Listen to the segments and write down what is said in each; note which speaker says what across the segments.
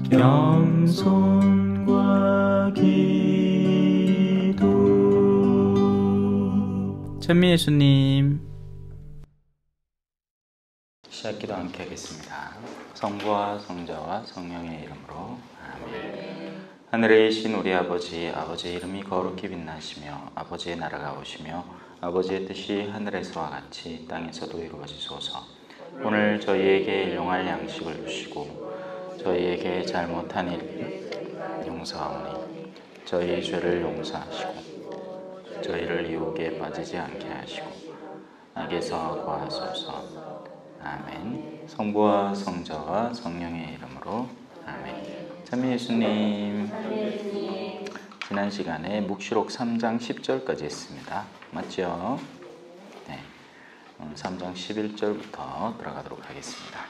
Speaker 1: 겸손과 기도. 찬미 예수님. 시작기도 함께 하겠습니다. 성부와 성자와 성령의 이름으로 아멘. 하늘에 계신 우리 아버지, 아버지의 이름이 거룩히 빛나시며 아버지의 나라가 오시며 아버지의 뜻이 하늘에서와 같이 땅에서도 이루어지소서. 오늘 저희에게 일용할 양식을 주시고 저희에게 잘못한 일 용서하오니 저희의 죄를 용서하시고 저희를 유혹에 빠지지 않게 하시고 악에서 구하소서. 아멘. 성부와 성자와 성령의 이름으로 아멘. 찬미 예수님. 지난 시간에 묵시록 3장 10절까지 했습니다. 맞죠? 네. 3장 11절부터 들어가도록 하겠습니다.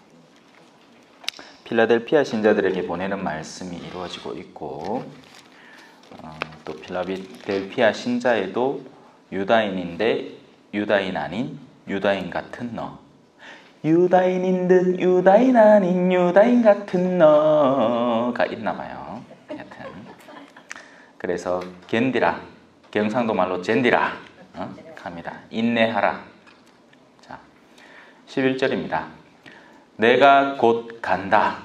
Speaker 1: 필라델피아 신자들에게 보내는 말씀이 이루어지고 있고 또 필라델피아 신자에도 유다인인데 유다인 아닌 유다인 같은 너, 유다인인 듯 유다인 아닌 유다인 같은 너가 있나봐요. 하여튼 그래서 견디라, 경상도 말로 젠디라 합니다. 인내하라. 자, 11절입니다. 내가 곧 간다.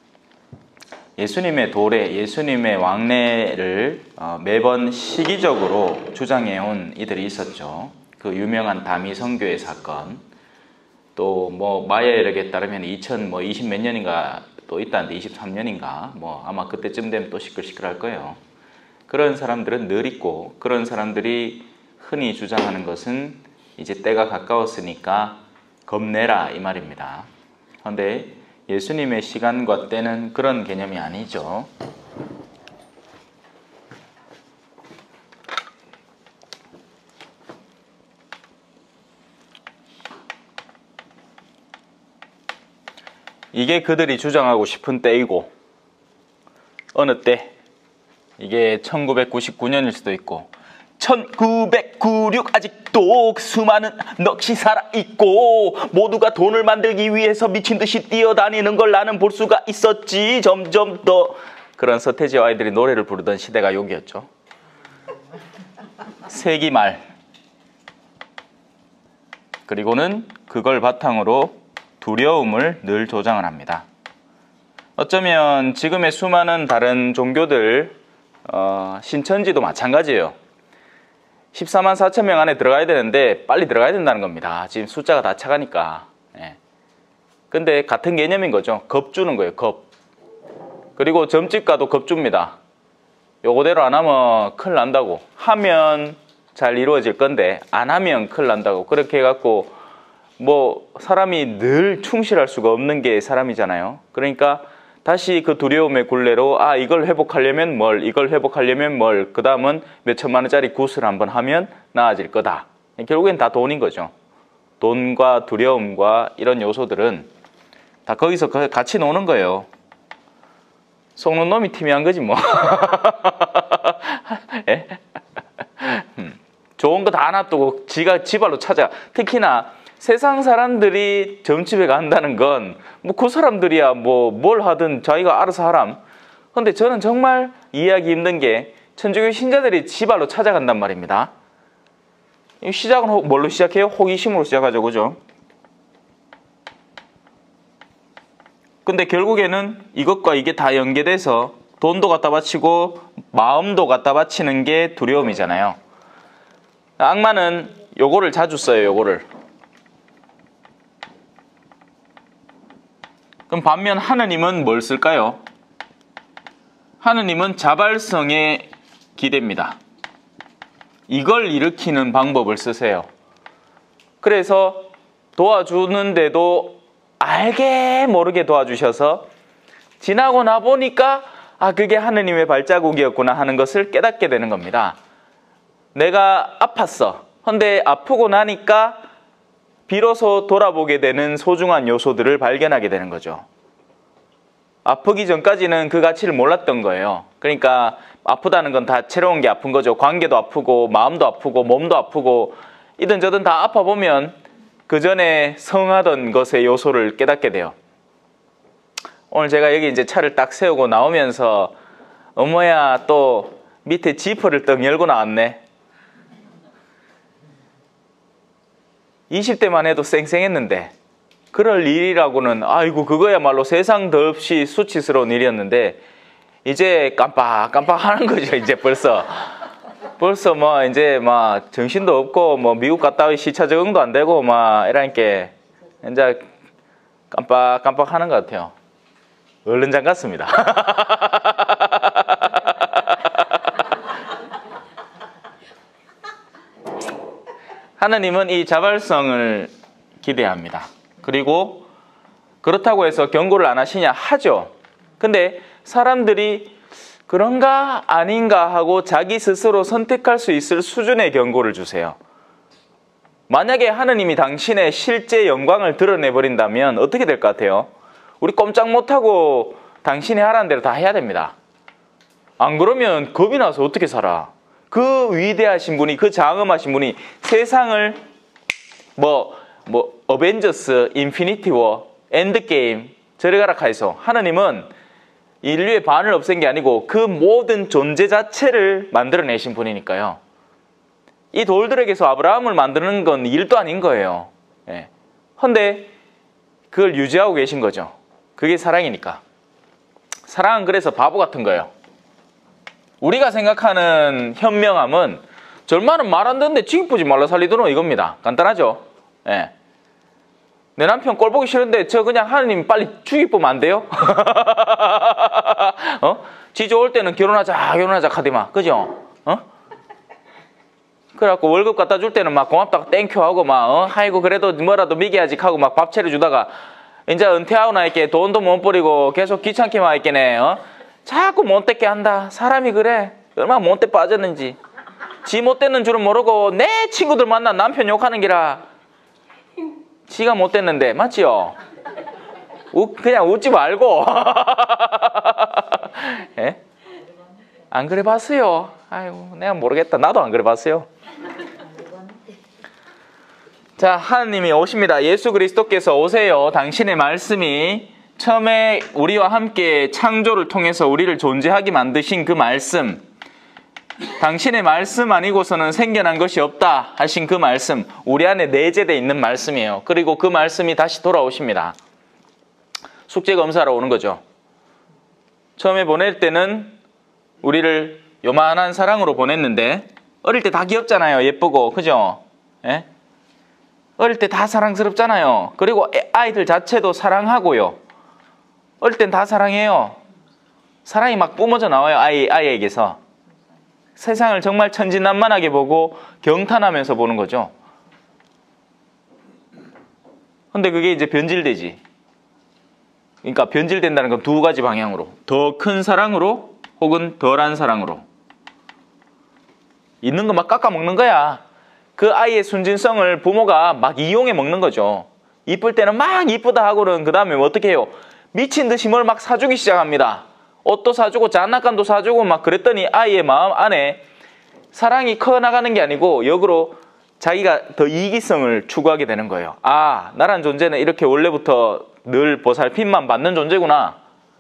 Speaker 1: 예수님의 도래, 예수님의 왕래를 매번 시기적으로 주장해온 이들이 있었죠. 그 유명한 다미 선교의 사건, 또 뭐 마야열에 따르면 2020 몇 년인가 또 있다는데 23년인가 뭐 아마 그때쯤 되면 또 시끌시끌할 거예요. 그런 사람들은 늘 있고, 그런 사람들이 흔히 주장하는 것은 이제 때가 가까웠으니까 겁내라 이 말입니다. 그런데 예수님의 시간과 때는 그런 개념이 아니죠. 이게 그들이 주장하고 싶은 때이고, 어느 때? 이게 1999년일 수도 있고 1996 아직도 수많은 넋이 살아있고 모두가 돈을 만들기 위해서 미친듯이 뛰어다니는 걸 나는 볼 수가 있었지. 점점 더 그런 서태지와 아이들이 노래를 부르던 시대가 여기였죠. 세기 말. 그리고는 그걸 바탕으로 두려움을 늘 조장을 합니다. 어쩌면 지금의 수많은 다른 종교들, 신천지도 마찬가지예요. 14만 4천 명 안에 들어가야 되는데 빨리 들어가야 된다는 겁니다. 지금 숫자가 다 차가니까. 근데 같은 개념인 거죠. 겁 주는 거예요. 겁. 그리고 점집 가도 겁 줍니다. 요거대로 안 하면 큰일 난다고. 하면 잘 이루어질 건데 안 하면 큰일 난다고. 그렇게 해갖고 뭐 사람이 늘 충실할 수가 없는 게 사람이잖아요. 그러니까 다시 그 두려움의 굴레로 이걸 회복하려면 뭘, 이걸 회복하려면 뭘, 그 다음은 몇 천만 원짜리 굿을 한번 하면 나아질 거다. 결국엔 다 돈인 거죠. 돈과 두려움과 이런 요소들은 다 거기서 같이 노는 거예요. 속는 놈이 팀이한 거지 뭐. 좋은 거 다 놔두고 지가 지발로 찾아. 특히나 세상 사람들이 점집에 간다는 건 뭐 그 사람들이야 뭐 뭘 하든 자기가 알아서 하람. 근데 저는 정말 이해하기 힘든 게 천주교 신자들이 지발로 찾아간단 말입니다. 시작은 뭘로 시작해요? 호기심으로 시작하죠. 그죠? 근데 결국에는 이것과 이게 다 연계돼서 돈도 갖다 바치고 마음도 갖다 바치는 게 두려움이잖아요. 악마는 요거를 자주 써요. 요거를. 그럼 반면 하느님은 뭘 쓸까요? 하느님은 자발성의 기대입니다. 이걸 일으키는 방법을 쓰세요. 그래서 도와주는데도 알게 모르게 도와주셔서 지나고 나 보니까 그게 하느님의 발자국이었구나 하는 것을 깨닫게 되는 겁니다. 내가 아팠어. 근데 아프고 나니까 비로소 돌아보게 되는 소중한 요소들을 발견하게 되는 거죠. 아프기 전까지는 그 가치를 몰랐던 거예요. 그러니까 아프다는 건 다 채로운 게 아픈 거죠. 관계도 아프고 마음도 아프고 몸도 아프고 이든 저든 다 아파보면 그 전에 성하던 것의 요소를 깨닫게 돼요. 오늘 제가 여기 이제 차를 딱 세우고 나오면서 어머야 또 밑에 지퍼를 떡 열고 나왔네. 20대만 해도 쌩쌩했는데 그럴 일이라고는 아이고 그거야말로 세상 더없이 수치스러운 일이었는데 이제 깜빡깜빡 하는 거죠. 이제 벌써 뭐 이제 막 정신도 없고 뭐 미국 갔다 와 시차 적응도 안 되고 막 이러니까 이제 깜빡깜빡 하는 것 같아요. 얼른장 같습니다. 하느님은 이 자발성을 기대합니다. 그리고 그렇다고 해서 경고를 안 하시냐 하죠. 근데 사람들이 그런가 아닌가 하고 자기 스스로 선택할 수 있을 수준의 경고를 주세요. 만약에 하느님이 당신의 실제 영광을 드러내버린다면 어떻게 될 것 같아요? 우리 꼼짝 못하고 당신이 하라는 대로 다 해야 됩니다. 안 그러면 겁이 나서 어떻게 살아? 그 위대하신 분이, 그 장엄하신 분이 세상을 어벤져스, 인피니티 워, 엔드게임 저리 가라 카이소. 하느님은 인류의 반을 없앤 게 아니고 그 모든 존재 자체를 만들어내신 분이니까요. 이 돌들에게서 아브라함을 만드는 건 일도 아닌 거예요. 그런데 그걸 유지하고 계신 거죠. 그게 사랑이니까. 사랑은 그래서 바보 같은 거예요. 우리가 생각하는 현명함은 절마는 말 안 듣는데 쥐뿌지 말라 살리도록 이겁니다. 간단하죠? 내 남편 꼴 보기 싫은데 저 그냥 하느님 빨리 죽이쁘면 안 돼요? 지 좋을 때는 결혼하자 하디마. 그죠? 그래갖고 월급 갖다 줄 때는 막 고맙다고 땡큐 하고 막 아이고 그래도 뭐라도 미개하지 하고 막 밥 차려주다가 이제 은퇴하고 나니까 돈도 못 버리고 계속 귀찮게만 있겠네. 자꾸 못되게 한다. 사람이 그래. 얼마나 못돼 빠졌는지. 지 못되는 줄은 모르고 내 친구들 만나 남편 욕하는 기라. 지가 못됐는데 맞지요? 그냥 웃지 말고. 예? 안 그래 봤어요. 아이고 내가 모르겠다. 나도 안 그래 봤어요. 자, 하느님이 오십니다. 예수 그리스도께서 오세요. 당신의 말씀이 처음에 우리와 함께 창조를 통해서 우리를 존재하게 만드신 그 말씀, 당신의 말씀 아니고서는 생겨난 것이 없다 하신 그 말씀, 우리 안에 내재되어 있는 말씀이에요. 그리고 그 말씀이 다시 돌아오십니다. 숙제 검사로 오는 거죠. 처음에 보낼 때는 우리를 요만한 사랑으로 보냈는데 어릴 때 다 귀엽잖아요. 예쁘고 그죠? 예? 어릴 때 다 사랑스럽잖아요. 그리고 아이들 자체도 사랑하고요. 어릴 땐 다 사랑해요. 사랑이 막 뿜어져 나와요. 아이에게서. 세상을 정말 천진난만하게 보고 경탄하면서 보는 거죠. 근데 그게 이제 변질되지. 그러니까 변질된다는 건 두 가지 방향으로. 더 큰 사랑으로 혹은 덜한 사랑으로. 있는 거 막 깎아 먹는 거야. 그 아이의 순진성을 부모가 막 이용해 먹는 거죠. 이쁠 때는 막 이쁘다 하고는 그 다음에 어떻게 해요? 미친 듯이 뭘 막 사주기 시작합니다. 옷도 사주고 장난감도 사주고 막 그랬더니 아이의 마음 안에 사랑이 커나가는 게 아니고 역으로 자기가 더 이기성을 추구하게 되는 거예요. 아, 나란 존재는 이렇게 원래부터 늘 보살핌만 받는 존재구나.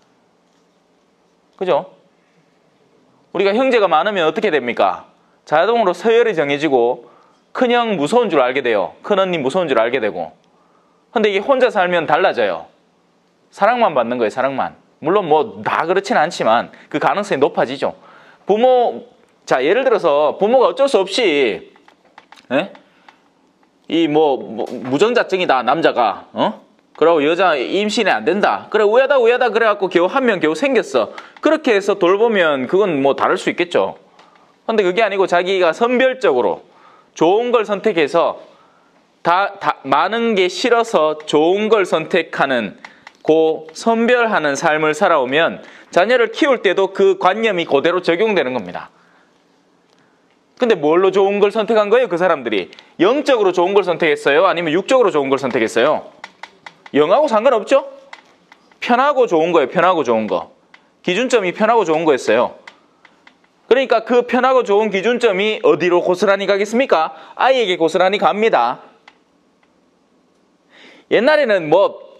Speaker 1: 그죠? 우리가 형제가 많으면 어떻게 됩니까? 자동으로 서열이 정해지고 큰형 무서운 줄 알게 돼요. 큰언니 무서운 줄 알게 되고. 근데 이게 혼자 살면 달라져요. 사랑만 받는 거예요. 사랑만. 물론 뭐 다 그렇지는 않지만 그 가능성이 높아지죠. 자 예를 들어서 부모가 어쩔 수 없이 이 무정자증이다 남자가 그러고 여자 임신이 안 된다. 그래 우야다 그래갖고 겨우 한 명 겨우 생겼어. 그렇게 해서 돌보면 그건 뭐 다를 수 있겠죠. 근데 그게 아니고 자기가 선별적으로 좋은 걸 선택해서 많은 게 싫어서 좋은 걸 선택하는 선별하는 삶을 살아오면 자녀를 키울 때도 그 관념이 그대로 적용되는 겁니다. 근데 뭘로 좋은 걸 선택한 거예요? 그 사람들이 영적으로 좋은 걸 선택했어요? 아니면 육적으로 좋은 걸 선택했어요? 영하고 상관없죠? 편하고 좋은 거예요. 편하고 좋은 거. 기준점이 편하고 좋은 거였어요. 그러니까 그 편하고 좋은 기준점이 어디로 고스란히 가겠습니까? 아이에게 고스란히 갑니다. 옛날에는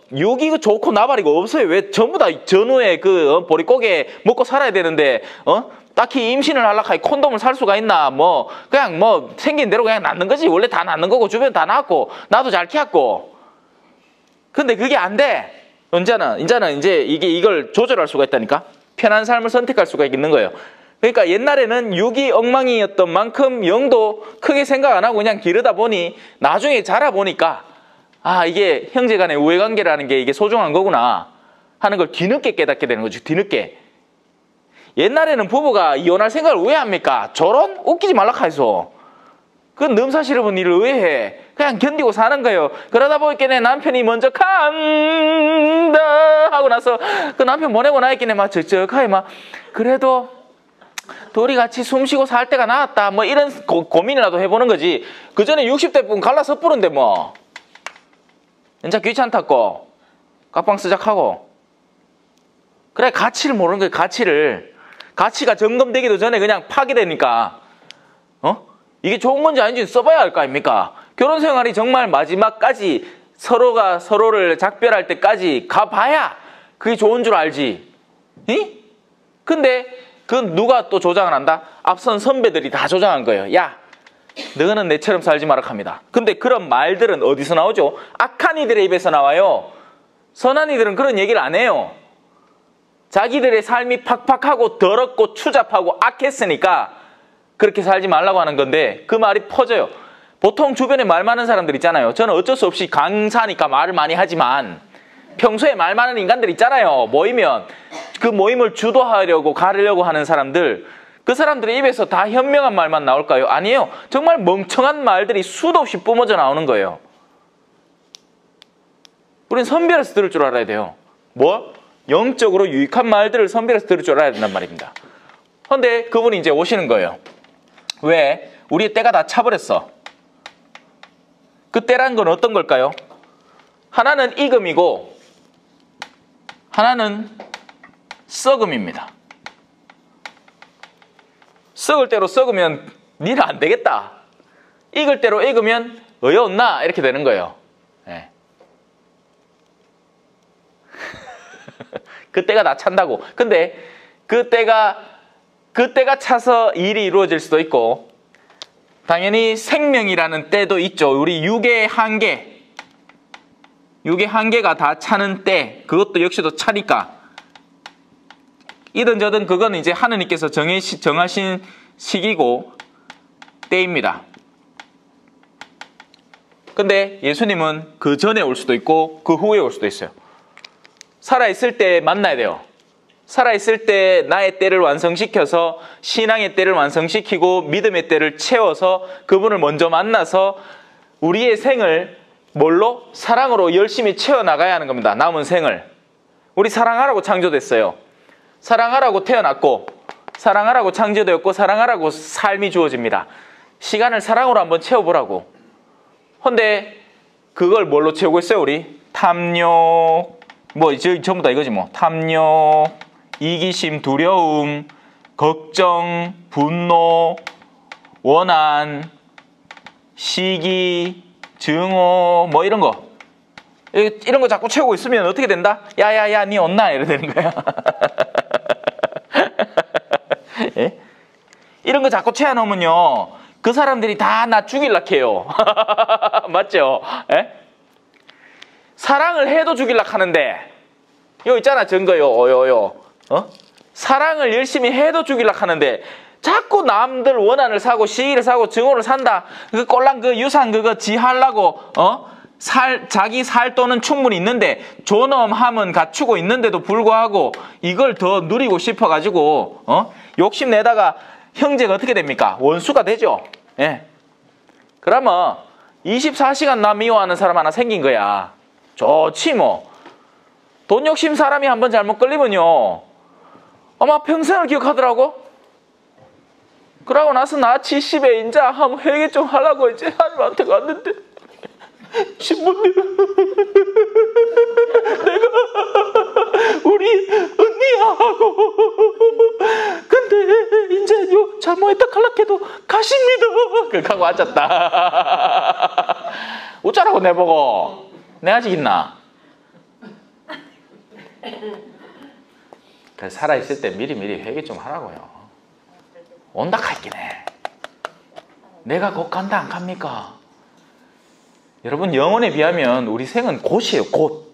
Speaker 1: 육이 좋고 나발이고 없어요. 왜 전부 다 전후에 그 보릿고개 먹고 살아야 되는데 딱히 임신을 하려고 하니 콘돔을 살 수가 있나? 뭐 그냥 뭐 생긴 대로 그냥 낳는 거지. 원래 다 낳는 거고 주변 다 낳았고 나도 잘 키웠고. 근데 그게 안 돼. 이제는 이제 이걸 조절할 수가 있다니까. 편한 삶을 선택할 수가 있는 거예요. 그러니까 옛날에는 육이 엉망이었던 만큼 영도 크게 생각 안 하고 그냥 기르다 보니 나중에 자라보니까 아, 이게 형제간의 우애관계라는 게 이게 소중한 거구나 하는 걸 뒤늦게 깨닫게 되는 거죠. 뒤늦게. 옛날에는 부부가 이혼할 생각을 왜 합니까? 저런? 웃기지 말라 카이소. 그건 넘사 싫은 일을 왜 해? 그냥 견디고 사는 거예요. 그러다 보니까 남편이 먼저 간다 하고 나서 그 남편 보내고 나있긴 막 적적하게 막 그래도 둘이 같이 숨쉬고 살 때가 나았다. 뭐 이런 고민이라도 해보는 거지. 그 전에 60대 분 갈라서 뿌는데 뭐. 진짜 귀찮다고. 깍방 쓰작하고. 그래, 가치를 모르는 거예요, 가치를. 가치가 점검되기도 전에 그냥 파기되니까. 이게 좋은 건지 아닌지 써봐야 할 거 아닙니까? 결혼 생활이 정말 마지막까지 서로가 서로를 작별할 때까지 가봐야 그게 좋은 줄 알지. 이? 근데 그건 누가 또 조장을 한다? 앞선 선배들이 다 조장한 거예요. 야, 너는 내처럼 살지 마라 합니다. 근데 그런 말들은 어디서 나오죠? 악한 이들의 입에서 나와요. 선한 이들은 그런 얘기를 안 해요. 자기들의 삶이 팍팍하고 더럽고 추잡하고 악했으니까 그렇게 살지 말라고 하는 건데 그 말이 퍼져요. 보통 주변에 말 많은 사람들 있잖아요. 저는 어쩔 수 없이 강사니까 말을 많이 하지만 평소에 말 많은 인간들 있잖아요. 모이면 그 모임을 주도하려고 가르려고 하는 사람들, 그 사람들의 입에서 다 현명한 말만 나올까요? 아니에요. 정말 멍청한 말들이 수도 없이 뿜어져 나오는 거예요. 우린 선별해서 들을 줄 알아야 돼요. 뭐? 영적으로 유익한 말들을 선별해서 들을 줄 알아야 된단 말입니다. 그런데 그분이 이제 오시는 거예요. 왜? 우리의 때가 다 차버렸어. 그 때란 건 어떤 걸까요? 하나는 익음이고 하나는 썩음입니다. 썩을 대로 썩으면 니는 안 되겠다. 익을 대로 익으면 어여없나? 이렇게 되는 거예요. 네. 그때가 다 찬다고. 근데 그때가 차서 일이 이루어질 수도 있고 당연히 생명이라는 때도 있죠. 우리 육의 한계가 다 차는 때, 그것도 역시도 차니까 이든 저든 그건 이제 하느님께서 정하신 시기고 때입니다. 근데 예수님은 그 전에 올 수도 있고 그 후에 올 수도 있어요. 살아있을 때 만나야 돼요. 살아있을 때 나의 때를 완성시켜서 신앙의 때를 완성시키고 믿음의 때를 채워서 그분을 먼저 만나서 우리의 생을 뭘로? 사랑으로 열심히 채워나가야 하는 겁니다. 남은 생을. 우리 사랑하라고 창조됐어요. 사랑하라고 태어났고 사랑하라고 창조되었고 사랑하라고 삶이 주어집니다. 시간을 사랑으로 한번 채워보라고. 근데 그걸 뭘로 채우고 있어요 우리? 탐욕, 뭐 전부 다 이거지 뭐. 탐욕, 이기심, 두려움, 걱정, 분노, 원한, 시기, 증오, 뭐 이런 거 자꾸 채우고 있으면 어떻게 된다? 야야야 니 온나? 이래 되는 거야. 예? 이런 거 자꾸 채워놓으면요 그 사람들이 다 나 죽일라 해요. 맞죠? 예? 사랑을 해도 죽일라 하는데 요 있잖아 증거요. 사랑을 열심히 해도 죽일라 하는데 자꾸 남들 원한을 사고 시기를 사고 증오를 산다. 그 꼴랑 그 유산 그거 지하려고 자기 살 돈은 충분히 있는데 존엄함은 갖추고 있는데도 불구하고 이걸 더 누리고 싶어가지고 욕심내다가 형제가 어떻게 됩니까? 원수가 되죠. 예. 그러면 24시간 나 미워하는 사람 하나 생긴 거야. 좋지 뭐. 돈 욕심 사람이 한번 잘못 걸리면요 아마 평생을 기억하더라고. 그러고 나서 나 70에 이제 한번 회개 좀 하려고 이제 하나님한테 갔는데 신부님 내가 우리 언니하고 근데 이제 요 잘못했다 칼락해도 가십니다. 그렇게 하고 앉았다. 어쩌라고 내보고. 내 아직 있나? 그래서 살아있을 때 미리미리 회개 좀 하라고요. 온다 할긴 해. 내가 곧 간다 안 갑니까? 여러분 영혼에 비하면 우리 생은 곧이에요. 곧.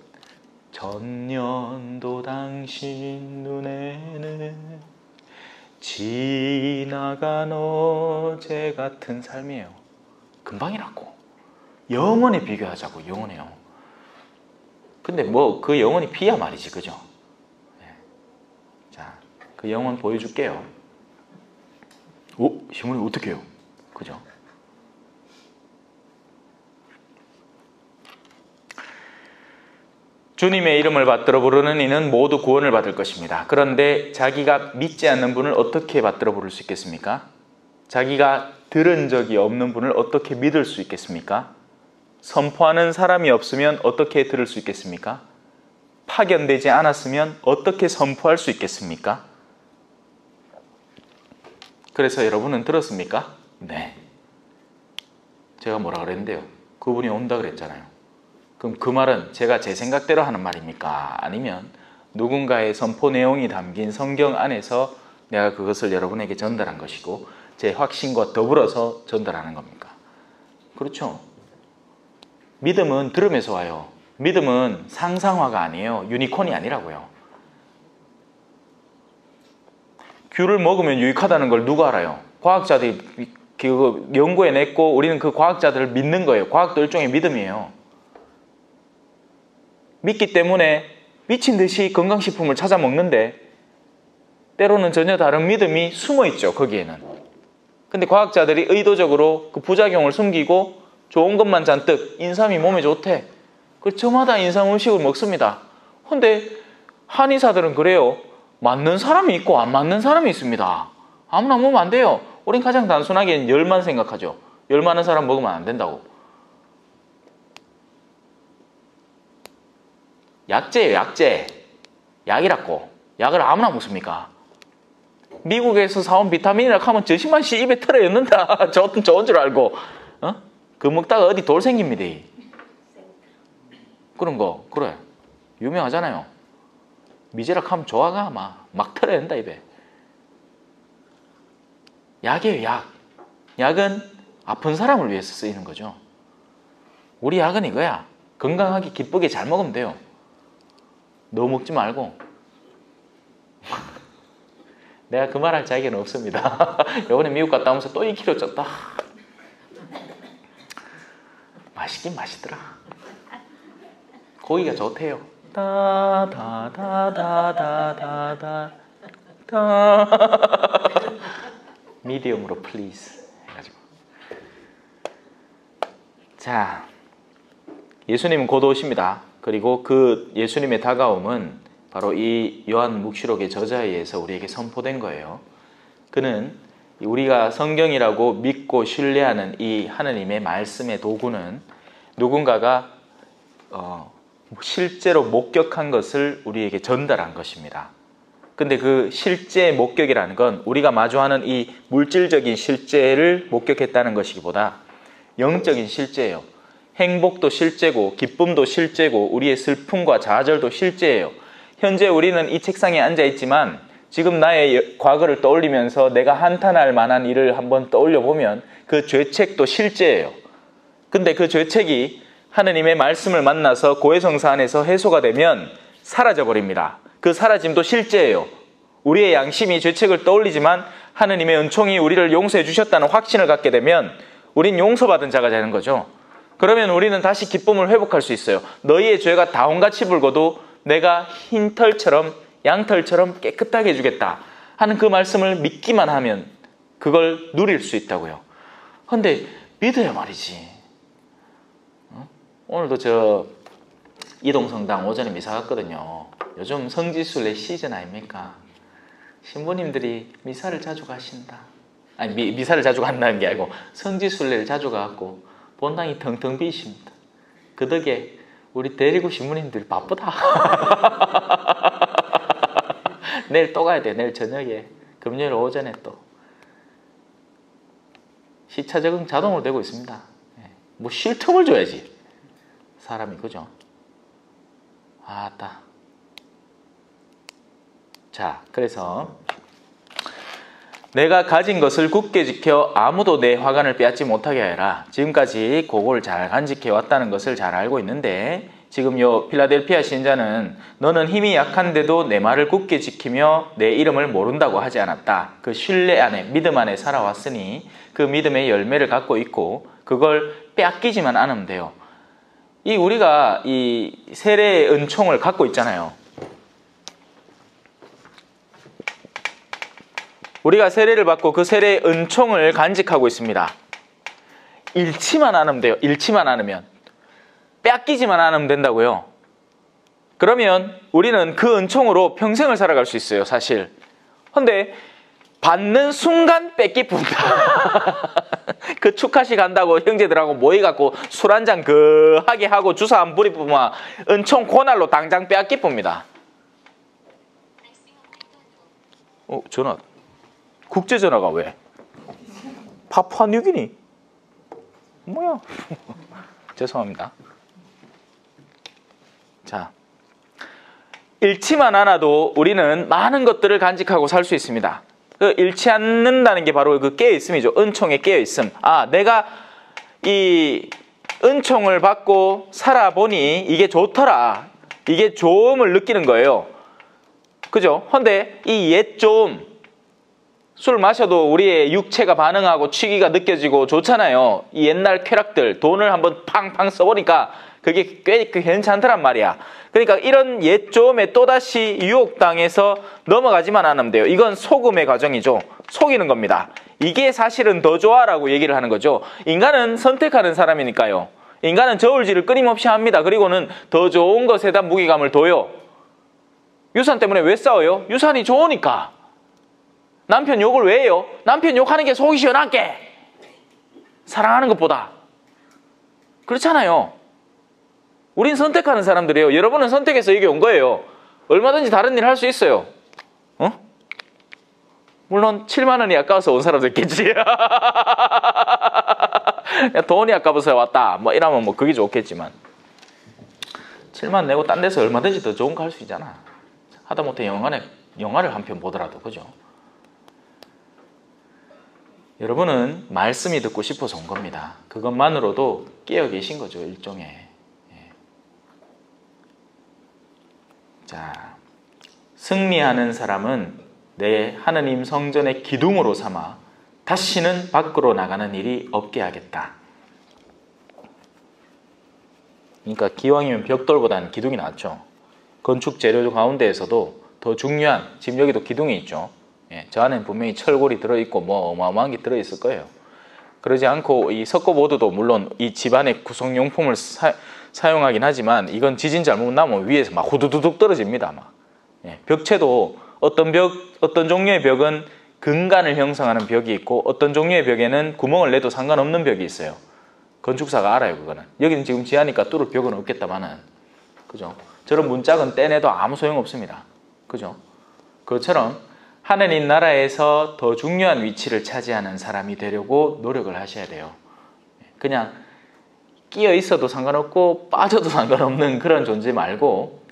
Speaker 1: 전년도 당신 눈에는 지나간 어제 같은 삶이에요. 금방이라고. 영원에 비교하자고. 영원해요. 근데 뭐 그 영혼이 비야 말이지, 그죠? 네. 자, 그 영혼 보여줄게요. 오, 시몬이 어떻게 해요? 그죠? 주님의 이름을 받들어 부르는 이는 모두 구원을 받을 것입니다. 그런데 자기가 믿지 않는 분을 어떻게 받들어 부를 수 있겠습니까? 자기가 들은 적이 없는 분을 어떻게 믿을 수 있겠습니까? 선포하는 사람이 없으면 어떻게 들을 수 있겠습니까? 파견되지 않았으면 어떻게 선포할 수 있겠습니까? 그래서 여러분은 들었습니까? 네. 제가 뭐라 그랬는데요? 그분이 온다 그랬잖아요. 그럼 그 말은 제가 제 생각대로 하는 말입니까? 아니면 누군가의 선포 내용이 담긴 성경 안에서 내가 그것을 여러분에게 전달한 것이고 제 확신과 더불어서 전달하는 겁니까? 그렇죠. 믿음은 들으면서 와요. 믿음은 상상화가 아니에요. 유니콘이 아니라고요. 귤을 먹으면 유익하다는 걸 누가 알아요? 과학자들이 연구해냈고 우리는 그 과학자들을 믿는 거예요. 과학도 일종의 믿음이에요. 믿기 때문에 미친 듯이 건강식품을 찾아 먹는데 때로는 전혀 다른 믿음이 숨어 있죠. 거기에는. 근데 과학자들이 의도적으로 그 부작용을 숨기고 좋은 것만 잔뜩 인삼이 몸에 좋대. 그래서 저마다 인삼 음식을 먹습니다. 근데 한의사들은 그래요. 맞는 사람이 있고 안 맞는 사람이 있습니다. 아무나 먹으면 안 돼요. 우린 가장 단순하게 열만 생각하죠. 열 많은 사람 먹으면 안 된다고. 약재예요. 약재. 약이라고. 약을 아무나 먹습니까? 미국에서 사온 비타민이라고 하면 저식만씩 입에 틀어 였는다. 좋은 줄 알고. 어? 그 먹다가 어디 돌 생깁니다. 그런 거. 그래. 유명하잖아요. 미제락 하면 좋아가 막 틀어 연다 입에. 약이에요. 약. 약은 아픈 사람을 위해서 쓰이는 거죠. 우리 약은 이거야. 건강하게 기쁘게 잘 먹으면 돼요. 너무 먹지 말고. 내가 그 말할 자격은 없습니다. 이번에 미국 갔다 오면서 또 2kg 쪘다. 맛있긴 맛있더라. 고기가 좋대요. 다다다다다다다 미디엄으로 플리즈 해가지고. 자, 예수님은 곧 오십니다. 그리고 그 예수님의 다가옴은 바로 이 요한 묵시록의 저자에 의해서 우리에게 선포된 거예요. 그는 우리가 성경이라고 믿고 신뢰하는 이 하느님의 말씀의 도구는 누군가가 실제로 목격한 것을 우리에게 전달한 것입니다. 근데 그 실제 목격이라는 건 우리가 마주하는 이 물질적인 실제를 목격했다는 것이기보다 영적인 실제예요. 행복도 실제고 기쁨도 실제고 우리의 슬픔과 좌절도 실제예요. 현재 우리는 이 책상에 앉아있지만 지금 나의 과거를 떠올리면서 내가 한탄할 만한 일을 한번 떠올려 보면 그 죄책도 실제예요. 근데 그 죄책이 하느님의 말씀을 만나서 고해성사 안에서 해소가 되면 사라져버립니다. 그 사라짐도 실제예요. 우리의 양심이 죄책을 떠올리지만 하느님의 은총이 우리를 용서해 주셨다는 확신을 갖게 되면 우린 용서받은 자가 되는 거죠. 그러면 우리는 다시 기쁨을 회복할 수 있어요. 너희의 죄가 다홍같이 붉어도 내가 흰 털처럼 양털처럼 깨끗하게 해주겠다 하는 그 말씀을 믿기만 하면 그걸 누릴 수 있다고요. 근데 믿어야 말이지. 오늘도 저 이동성당 오전에 미사 갔거든요. 요즘 성지순례 시즌 아닙니까? 신부님들이 미사를 자주 가신다. 아니 미사를 자주 간다는 게 아니고 성지순례를 자주 가갖고 본당이 텅텅 비십니다. 그 덕에 우리 대리구 신부님들이 바쁘다. 내일 또 가야 돼. 내일 저녁에. 금요일 오전에 또. 시차 적응 자동으로 되고 있습니다. 뭐 쉴 틈을 줘야지. 사람이 그죠? 아따. 자, 그래서 내가 가진 것을 굳게 지켜 아무도 내 화관을 빼앗지 못하게 하여라. 지금까지 그걸 잘 간직해 왔다는 것을 잘 알고 있는데 지금 요 필라델피아 신자는 너는 힘이 약한데도 내 말을 굳게 지키며 내 이름을 모른다고 하지 않았다. 그 신뢰 안에, 믿음 안에 살아왔으니 그 믿음의 열매를 갖고 있고 그걸 빼앗기지만 않으면 돼요. 우리가 이 세례의 은총을 갖고 있잖아요. 우리가 세례를 받고 그 세례의 은총을 간직하고 있습니다. 잃지만 않으면 돼요. 잃지만 않으면. 빼앗기지만 않으면 된다고요. 그러면 우리는 그 은총으로 평생을 살아갈 수 있어요, 사실. 근데 받는 순간 뺏기뿐다. 그 축하식 한다고 형제들하고 모여갖고 술 한잔 하게 하고 주사 한 뿌리 뿌면 은총 고날로 당장 빼앗기뿐니다. 전화. 국제전화가 왜? 파푸아뉴기니? 뭐야? 죄송합니다. 자, 잃지만 않아도 우리는 많은 것들을 간직하고 살 수 있습니다. 그 잃지 않는다는 게 바로 그 깨어있음이죠. 은총에 깨어있음. 아, 내가 이 은총을 받고 살아보니 이게 좋더라. 이게 좋음을 느끼는 거예요. 그죠? 근데 이 옛 좋음, 술 마셔도 우리의 육체가 반응하고 취기가 느껴지고 좋잖아요. 이 옛날 쾌락들, 돈을 한번 팡팡 써보니까 그게 꽤 괜찮더란 말이야. 그러니까 이런 옛 좋음에 또다시 유혹당해서 넘어가지만 않으면 돼요. 이건 속음의 과정이죠. 속이는 겁니다. 이게 사실은 더 좋아라고 얘기를 하는 거죠. 인간은 선택하는 사람이니까요. 인간은 저울질을 끊임없이 합니다. 그리고는 더 좋은 것에다 무게감을 둬요. 유산 때문에 왜 싸워요? 유산이 좋으니까. 남편 욕을 왜 해요? 남편 욕하는 게 속이 시원하게. 사랑하는 것보다. 그렇잖아요. 우린 선택하는 사람들이에요. 여러분은 선택해서 여기 온 거예요. 얼마든지 다른 일 할 수 있어요. 물론 7만 원이 아까워서 온 사람도 있겠지. 돈이 아까워서 왔다. 뭐 이러면 뭐 그게 좋겠지만 7만 내고 딴 데서 얼마든지 더 좋은 거 할 수 있잖아. 하다못해 영화를 한 편 보더라도. 그죠? 여러분은 말씀이 듣고 싶어서 온 겁니다. 그것만으로도 깨어 계신 거죠, 일종의. 자, 승리하는 사람은 내 하느님 성전의 기둥으로 삼아 다시는 밖으로 나가는 일이 없게 하겠다. 그러니까 기왕이면 벽돌보다는 기둥이 낫죠. 건축 재료 가운데에서도 더 중요한, 지금 여기도 기둥이 있죠. 저 안에는 분명히 철골이 들어있고 뭐 어마어마한 게 들어있을 거예요. 그러지 않고 이 석고보드도 물론 이 집안의 구성용품을 사용하긴 하지만 이건 지진 잘못 나면 위에서 막 후두두둑 떨어집니다. 막. 벽체도 어떤 종류의 벽은 근간을 형성하는 벽이 있고 어떤 종류의 벽에는 구멍을 내도 상관없는 벽이 있어요. 건축사가 알아요, 그거는. 여기는 지금 지하니까 뚫을 벽은 없겠다마는. 그죠? 저런 문짝은 떼내도 아무 소용 없습니다. 그죠? 그것처럼 하느님 나라에서 더 중요한 위치를 차지하는 사람이 되려고 노력을 하셔야 돼요. 그냥 끼어 있어도 상관없고 빠져도 상관없는 그런 존재 말고,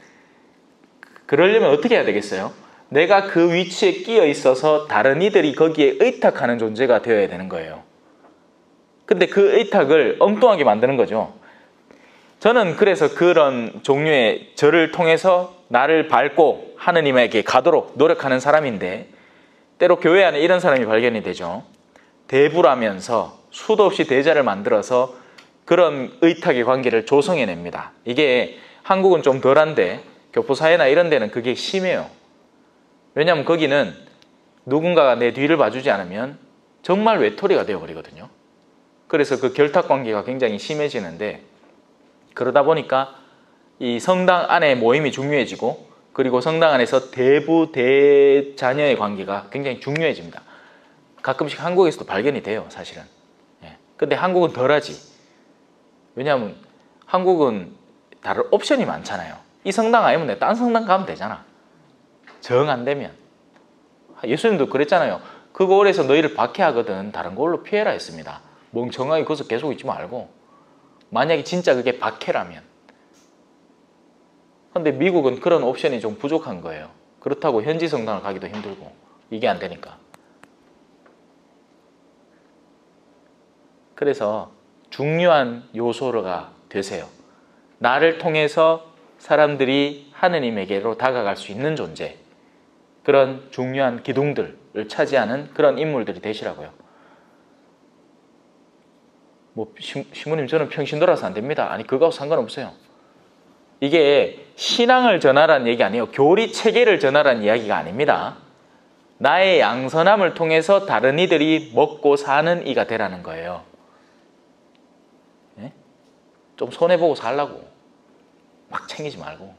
Speaker 1: 그러려면 어떻게 해야 되겠어요? 내가 그 위치에 끼어 있어서 다른 이들이 거기에 의탁하는 존재가 되어야 되는 거예요. 근데 그 의탁을 엉뚱하게 만드는 거죠. 저는 그래서 그런 종류의 저를 통해서 나를 밟고 하느님에게 가도록 노력하는 사람인데, 때로 교회 안에 이런 사람이 발견이 되죠. 대부라면서 수도 없이 대자를 만들어서 그런 의탁의 관계를 조성해냅니다. 이게 한국은 좀 덜한데 교포사회나 이런 데는 그게 심해요. 왜냐하면 거기는 누군가가 내 뒤를 봐주지 않으면 정말 외톨이가 되어버리거든요. 그래서 그 결탁관계가 굉장히 심해지는데, 그러다 보니까 이 성당 안에 모임이 중요해지고, 그리고 성당 안에서 대부 대자녀의 관계가 굉장히 중요해집니다. 가끔씩 한국에서도 발견이 돼요, 사실은. 근데 한국은 덜하지. 왜냐하면 한국은 다른 옵션이 많잖아요. 이 성당 아니면 내가 딴 성당 가면 되잖아. 정 안 되면. 예수님도 그랬잖아요. 그 골에서 너희를 박해하거든 다른 골로 피해라 했습니다. 멍청하게 거기서 계속 있지 말고. 만약에 진짜 그게 박해라면. 근데 미국은 그런 옵션이 좀 부족한 거예요. 그렇다고 현지 성당을 가기도 힘들고 이게 안 되니까. 그래서 중요한 요소가 되세요. 나를 통해서 사람들이 하느님에게로 다가갈 수 있는 존재, 그런 중요한 기둥들을 차지하는 그런 인물들이 되시라고요. 뭐 신부님 저는 평신도라서 안 됩니다. 아니 그거하고 상관없어요. 이게 신앙을 전하라는 얘기 아니에요. 교리 체계를 전하라는 이야기가 아닙니다. 나의 양선함을 통해서 다른 이들이 먹고 사는 이가 되라는 거예요. 네? 좀 손해보고 살라고 막 챙기지 말고.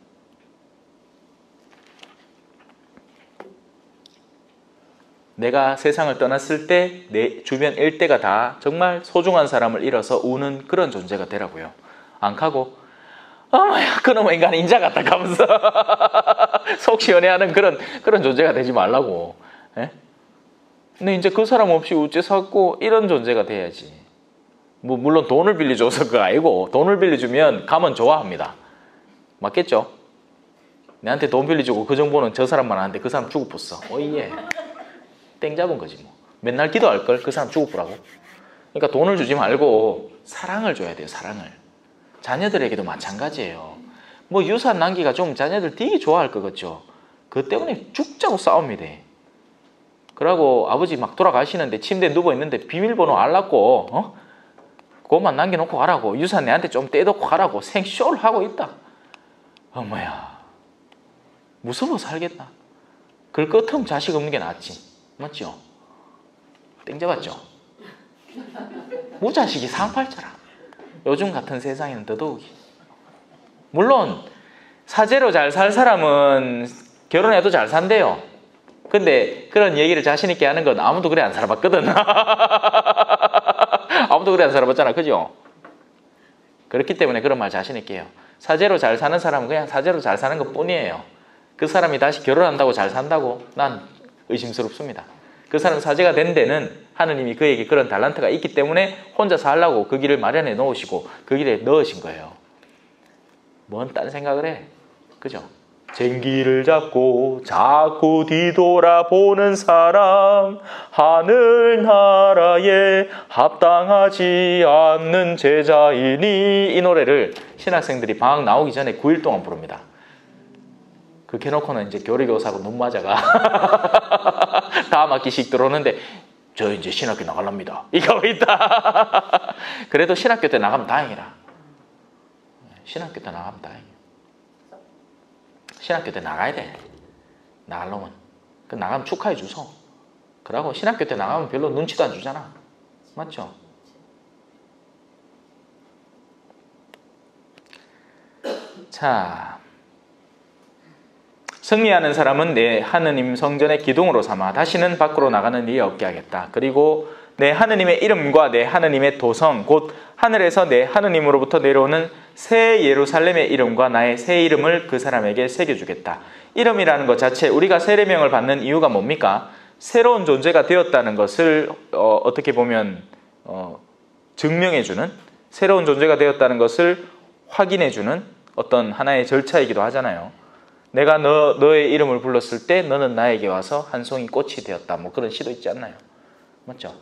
Speaker 1: 내가 세상을 떠났을 때 내 주변 일대가 다 정말 소중한 사람을 잃어서 우는 그런 존재가 되라고요. 안 가고 어머야 그놈의 인간 인자 같다 하면서 속 시원해하는 그런 존재가 되지 말라고. 예? 근데 이제 그 사람 없이 어째 살고 이런 존재가 돼야지. 뭐 물론 돈을 빌려줘서 그거 아니고, 돈을 빌려주면 가면 좋아합니다. 맞겠죠? 내한테 돈 빌려주고 그 정보는 저 사람만 아는데 그 사람 죽어봤어. 어이예. 땡 잡은 거지 뭐. 맨날 기도할걸 그 사람 죽어보라고. 그러니까 돈을 주지 말고 사랑을 줘야 돼요. 사랑을. 자녀들에게도 마찬가지예요. 뭐 유산 남기가 좀 자녀들 되게 좋아할 것 같죠. 그것 때문에 죽자고 싸웁니다. 그러고 아버지 막 돌아가시는데 침대에 누워있는데 비밀번호 알랐고 그것만 남겨놓고 가라고, 유산 내한테 좀 떼놓고 가라고 생쇼를 하고 있다. 어머야 무서워 살겠다. 그럴 것 같으면 자식 없는 게 낫지. 맞죠? 땡 잡았죠? 무자식이 상팔자라. 요즘 같은 세상에는 더더욱이. 물론 사제로 잘 살 사람은 결혼해도 잘 산대요. 근데 그런 얘기를 자신 있게 하는 건 아무도 그래 안 살아봤거든. 아무도 그래 안 살아봤잖아. 그죠? 그렇기 때문에 그런 말 자신 있게 해요. 사제로 잘 사는 사람은 그냥 사제로 잘 사는 것 뿐이에요. 그 사람이 다시 결혼한다고 잘 산다고? 난 의심스럽습니다. 그 사람 사제가 된 데는 하느님이 그에게 그런 달란트가 있기 때문에 혼자 살라고 그 길을 마련해 놓으시고 그 길에 넣으신 거예요. 뭔 딴 생각을 해. 그죠? 쟁기를 잡고 자꾸 뒤돌아보는 사람, 하늘나라에 합당하지 않는 제자이니. 이 노래를 신학생들이 방학 나오기 전에 9일 동안 부릅니다. 그렇게 해놓고는 이제 교리교사하고 눈 맞아가 다음 학기씩 들어오는데 저 이제 신학교 나가랍니다 이거 있다. 그래도 신학교 때 나가면 다행이라. 신학교 때 나가면 다행이야. 신학교 때 나가야 돼. 나가려면. 그 나가면 축하해 주소. 그러고 신학교 때 나가면 별로 눈치도 안 주잖아. 맞죠? 자, 승리하는 사람은 내 하느님 성전의 기둥으로 삼아 다시는 밖으로 나가는 일이 없게 하겠다. 그리고 내 하느님의 이름과 내 하느님의 도성 곧 하늘에서 내 하느님으로부터 내려오는 새 예루살렘의 이름과 나의 새 이름을 그 사람에게 새겨주겠다. 이름이라는 것 자체, 우리가 세례명을 받는 이유가 뭡니까? 새로운 존재가 되었다는 것을 어떻게 보면 증명해주는, 새로운 존재가 되었다는 것을 확인해주는 어떤 하나의 절차이기도 하잖아요. 내가 너의 이름을 불렀을 때 너는 나에게 와서 한 송이 꽃이 되었다. 뭐 그런 시도 있지 않나요? 맞죠?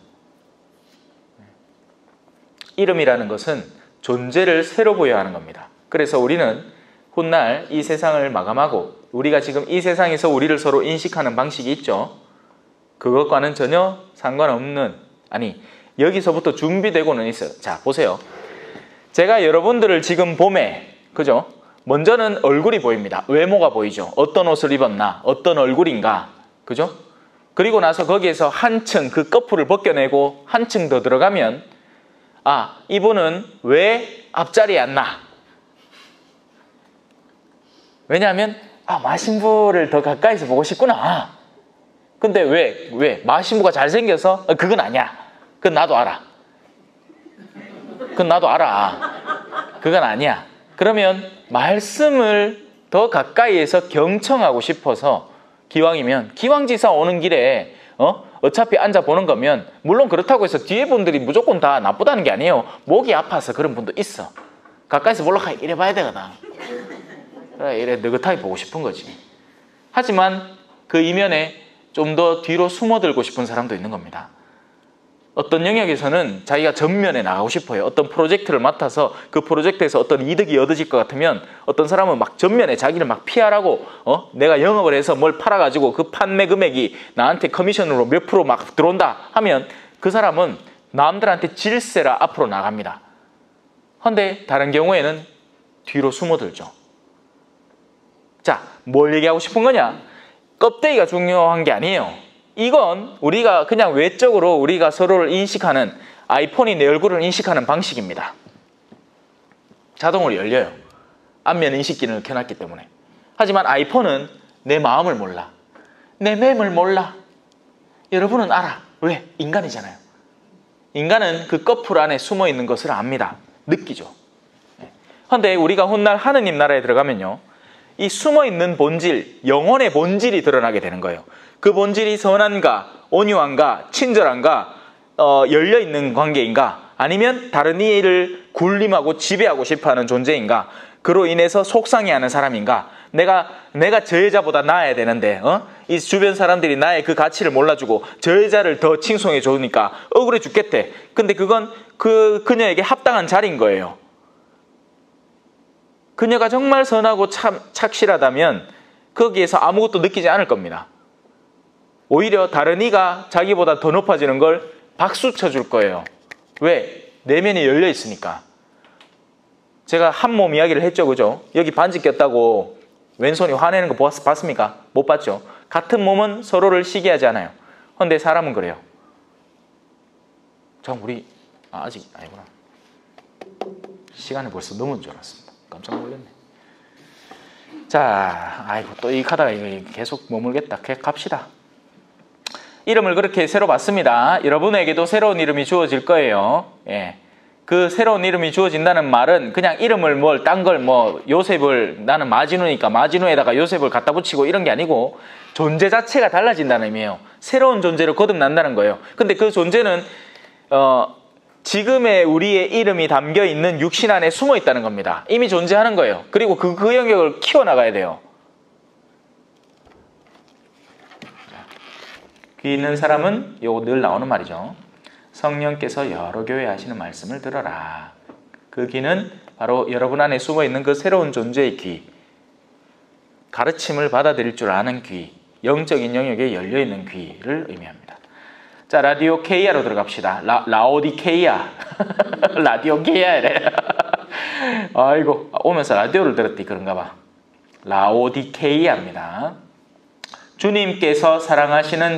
Speaker 1: 이름이라는 것은 존재를 새로 보여야 하는 겁니다. 그래서 우리는 훗날 이 세상을 마감하고 우리가 지금 이 세상에서 우리를 서로 인식하는 방식이 있죠. 그것과는 전혀 상관없는, 아니 여기서부터 준비되고는 있어요. 자 보세요. 제가 여러분들을 지금 봄에, 그죠? 먼저는 얼굴이 보입니다. 외모가 보이죠. 어떤 옷을 입었나, 어떤 얼굴인가, 그죠? 그리고 나서 거기에서 한층 그 거풀을 벗겨내고 한층 더 들어가면 아, 이분은 왜 앞자리에 앉나? 왜냐하면 마신부를 더 가까이서 보고 싶구나. 근데 왜? 마신부가 잘생겨서? 그건 아니야. 그건 나도 알아. 그건 아니야. 그러면 말씀을 더 가까이에서 경청하고 싶어서 기왕이면 기왕지사 오는 길에 어차피 앉아보는 거면, 물론 그렇다고 해서 뒤에 분들이 무조건 다 나쁘다는 게 아니에요. 목이 아파서 그런 분도 있어. 가까이서 몰락하게 이래 봐야 되거든. 그래, 이래 느긋하게 보고 싶은 거지. 하지만 그 이면에 좀 더 뒤로 숨어들고 싶은 사람도 있는 겁니다. 어떤 영역에서는 자기가 전면에 나가고 싶어요. 어떤 프로젝트를 맡아서 그 프로젝트에서 어떤 이득이 얻어질 것 같으면 어떤 사람은 막 전면에 자기를 막 피하라고 내가 영업을 해서 뭘 팔아가지고 그 판매 금액이 나한테 커미션으로 몇 프로 막 들어온다 하면 그 사람은 남들한테 질세라 앞으로 나갑니다. 그런데 다른 경우에는 뒤로 숨어들죠. 자, 뭘 얘기하고 싶은 거냐? 껍데기가 중요한 게 아니에요. 이건 우리가 그냥 외적으로 우리가 서로를 인식하는, 아이폰이 내 얼굴을 인식하는 방식입니다. 자동으로 열려요. 안면 인식기능을 켜놨기 때문에. 하지만 아이폰은 내 마음을 몰라. 내 맴을 몰라. 여러분은 알아. 왜? 인간이잖아요. 인간은 그 커플 안에 숨어 있는 것을 압니다. 느끼죠. 그런데 우리가 훗날 하느님 나라에 들어가면요, 이 숨어 있는 본질, 영혼의 본질이 드러나게 되는 거예요. 그 본질이 선한가, 온유한가, 친절한가, 열려있는 관계인가, 아니면 다른 이를 군림하고 지배하고 싶어하는 존재인가, 그로 인해서 속상해하는 사람인가, 내가 저 여자보다 나아야 되는데 이 주변 사람들이 나의 그 가치를 몰라주고 저 여자를 더 칭송해 주니까 억울해 죽겠대. 근데 그건 그녀에게 합당한 자리인 거예요. 그녀가 정말 선하고 참 착실하다면 거기에서 아무것도 느끼지 않을 겁니다. 오히려 다른 이가 자기보다 더 높아지는 걸 박수 쳐줄 거예요. 왜? 내면이 열려 있으니까. 제가 한 몸 이야기를 했죠, 그죠? 여기 반지 꼈다고 왼손이 화내는 거 봤습니까? 못 봤죠? 같은 몸은 서로를 시기하지 않아요. 그런데 사람은 그래요. 참 우리 아직 아니구나. 시간이 벌써 넘은 줄 알았습니다. 깜짝 놀랐네. 자, 아이고 또 이 카드가 계속 머물겠다. 갑시다. 이름을 그렇게 새로 봤습니다. 여러분에게도 새로운 이름이 주어질 거예요. 예. 그 새로운 이름이 주어진다는 말은 그냥 이름을 딴 걸 요셉을, 나는 마지누니까 마지누에다가 요셉을 갖다 붙이고 이런 게 아니고 존재 자체가 달라진다는 의미예요. 새로운 존재로 거듭난다는 거예요. 근데 그 존재는 지금의 우리의 이름이 담겨있는 육신 안에 숨어 있다는 겁니다. 이미 존재하는 거예요. 그리고 그 영역을 키워나가야 돼요. 귀 있는 사람은 요거 늘 나오는 말이죠. 성령께서 여러 교회 하시는 말씀을 들어라. 그 귀는 바로 여러분 안에 숨어있는 그 새로운 존재의 귀, 가르침을 받아들일 줄 아는 귀, 영적인 영역에 열려있는 귀를 의미합니다. 자, 라디오 케이아로 들어갑시다. 라오디케이아. 라디오 케이아래. 아이고, 오면서 라디오를 들었더니 그런가 봐. 라오디케이아입니다. 주님께서 사랑하시는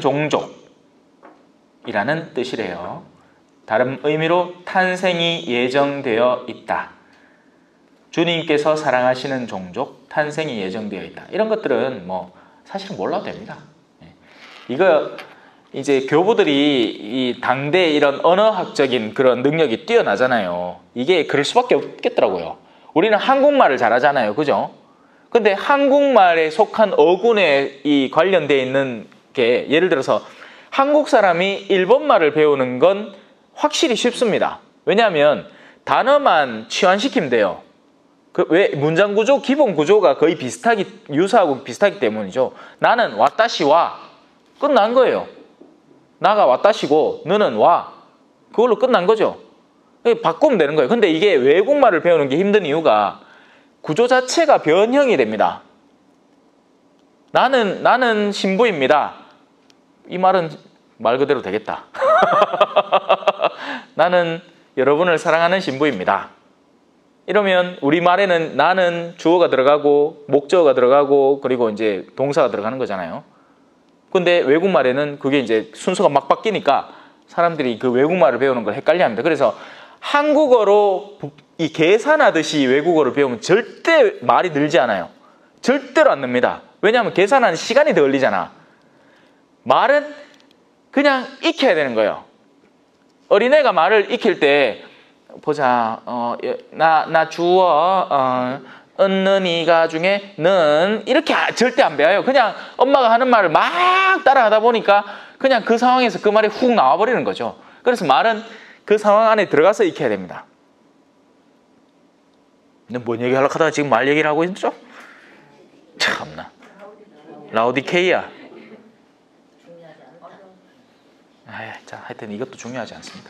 Speaker 1: 종족이라는 뜻이래요. 다른 의미로 탄생이 예정되어 있다. 주님께서 사랑하시는 종족, 탄생이 예정되어 있다. 이런 것들은 사실은 몰라도 됩니다. 이거 이제 교부들이 이 당대 이런 언어학적인 그런 능력이 뛰어나잖아요. 이게 그럴 수밖에 없겠더라고요. 우리는 한국말을 잘하잖아요. 그죠? 근데 한국말에 속한 어군에 이 관련되어 있는 게, 예를 들어서 한국 사람이 일본말을 배우는 건 확실히 쉽습니다. 왜냐하면 단어만 치환시키면 돼요. 왜? 문장 구조, 기본 구조가 거의 유사하고 비슷하기 때문이죠. 나는 와타시와 끝난 거예요. 나가 와타시고 너는 와. 그걸로 끝난 거죠. 바꾸면 되는 거예요. 근데 이게 외국말을 배우는 게 힘든 이유가 구조 자체가 변형이 됩니다. 나는 신부입니다. 이 말은 말 그대로 되겠다. 나는 여러분을 사랑하는 신부입니다. 이러면 우리말에는 나는 주어가 들어가고 목적어가 들어가고 그리고 이제 동사가 들어가는 거잖아요. 근데 외국말에는 그게 이제 순서가 막 바뀌니까 사람들이 그 외국말을 배우는 걸 헷갈려 합니다. 그래서 한국어로 이 계산하듯이 외국어를 배우면 절대 말이 늘지 않아요. 절대로 안 늡니다. 왜냐하면 계산하는 시간이 더 걸리잖아. 말은 그냥 익혀야 되는 거예요. 어린애가 말을 익힐 때 보자, 나 주어, 은는이가 중에 는 이렇게 절대 안 배워요. 그냥 엄마가 하는 말을 막 따라하다 보니까 그냥 그 상황에서 그 말이 훅 나와버리는 거죠. 그래서 말은 그 상황 안에 들어가서 익혀야 됩니다. 근데 뭔 얘기하려고 하다가 지금 말 얘기를 하고 있죠? 참나. 라오디케이아. 자, 하여튼 이것도 중요하지 않습니다.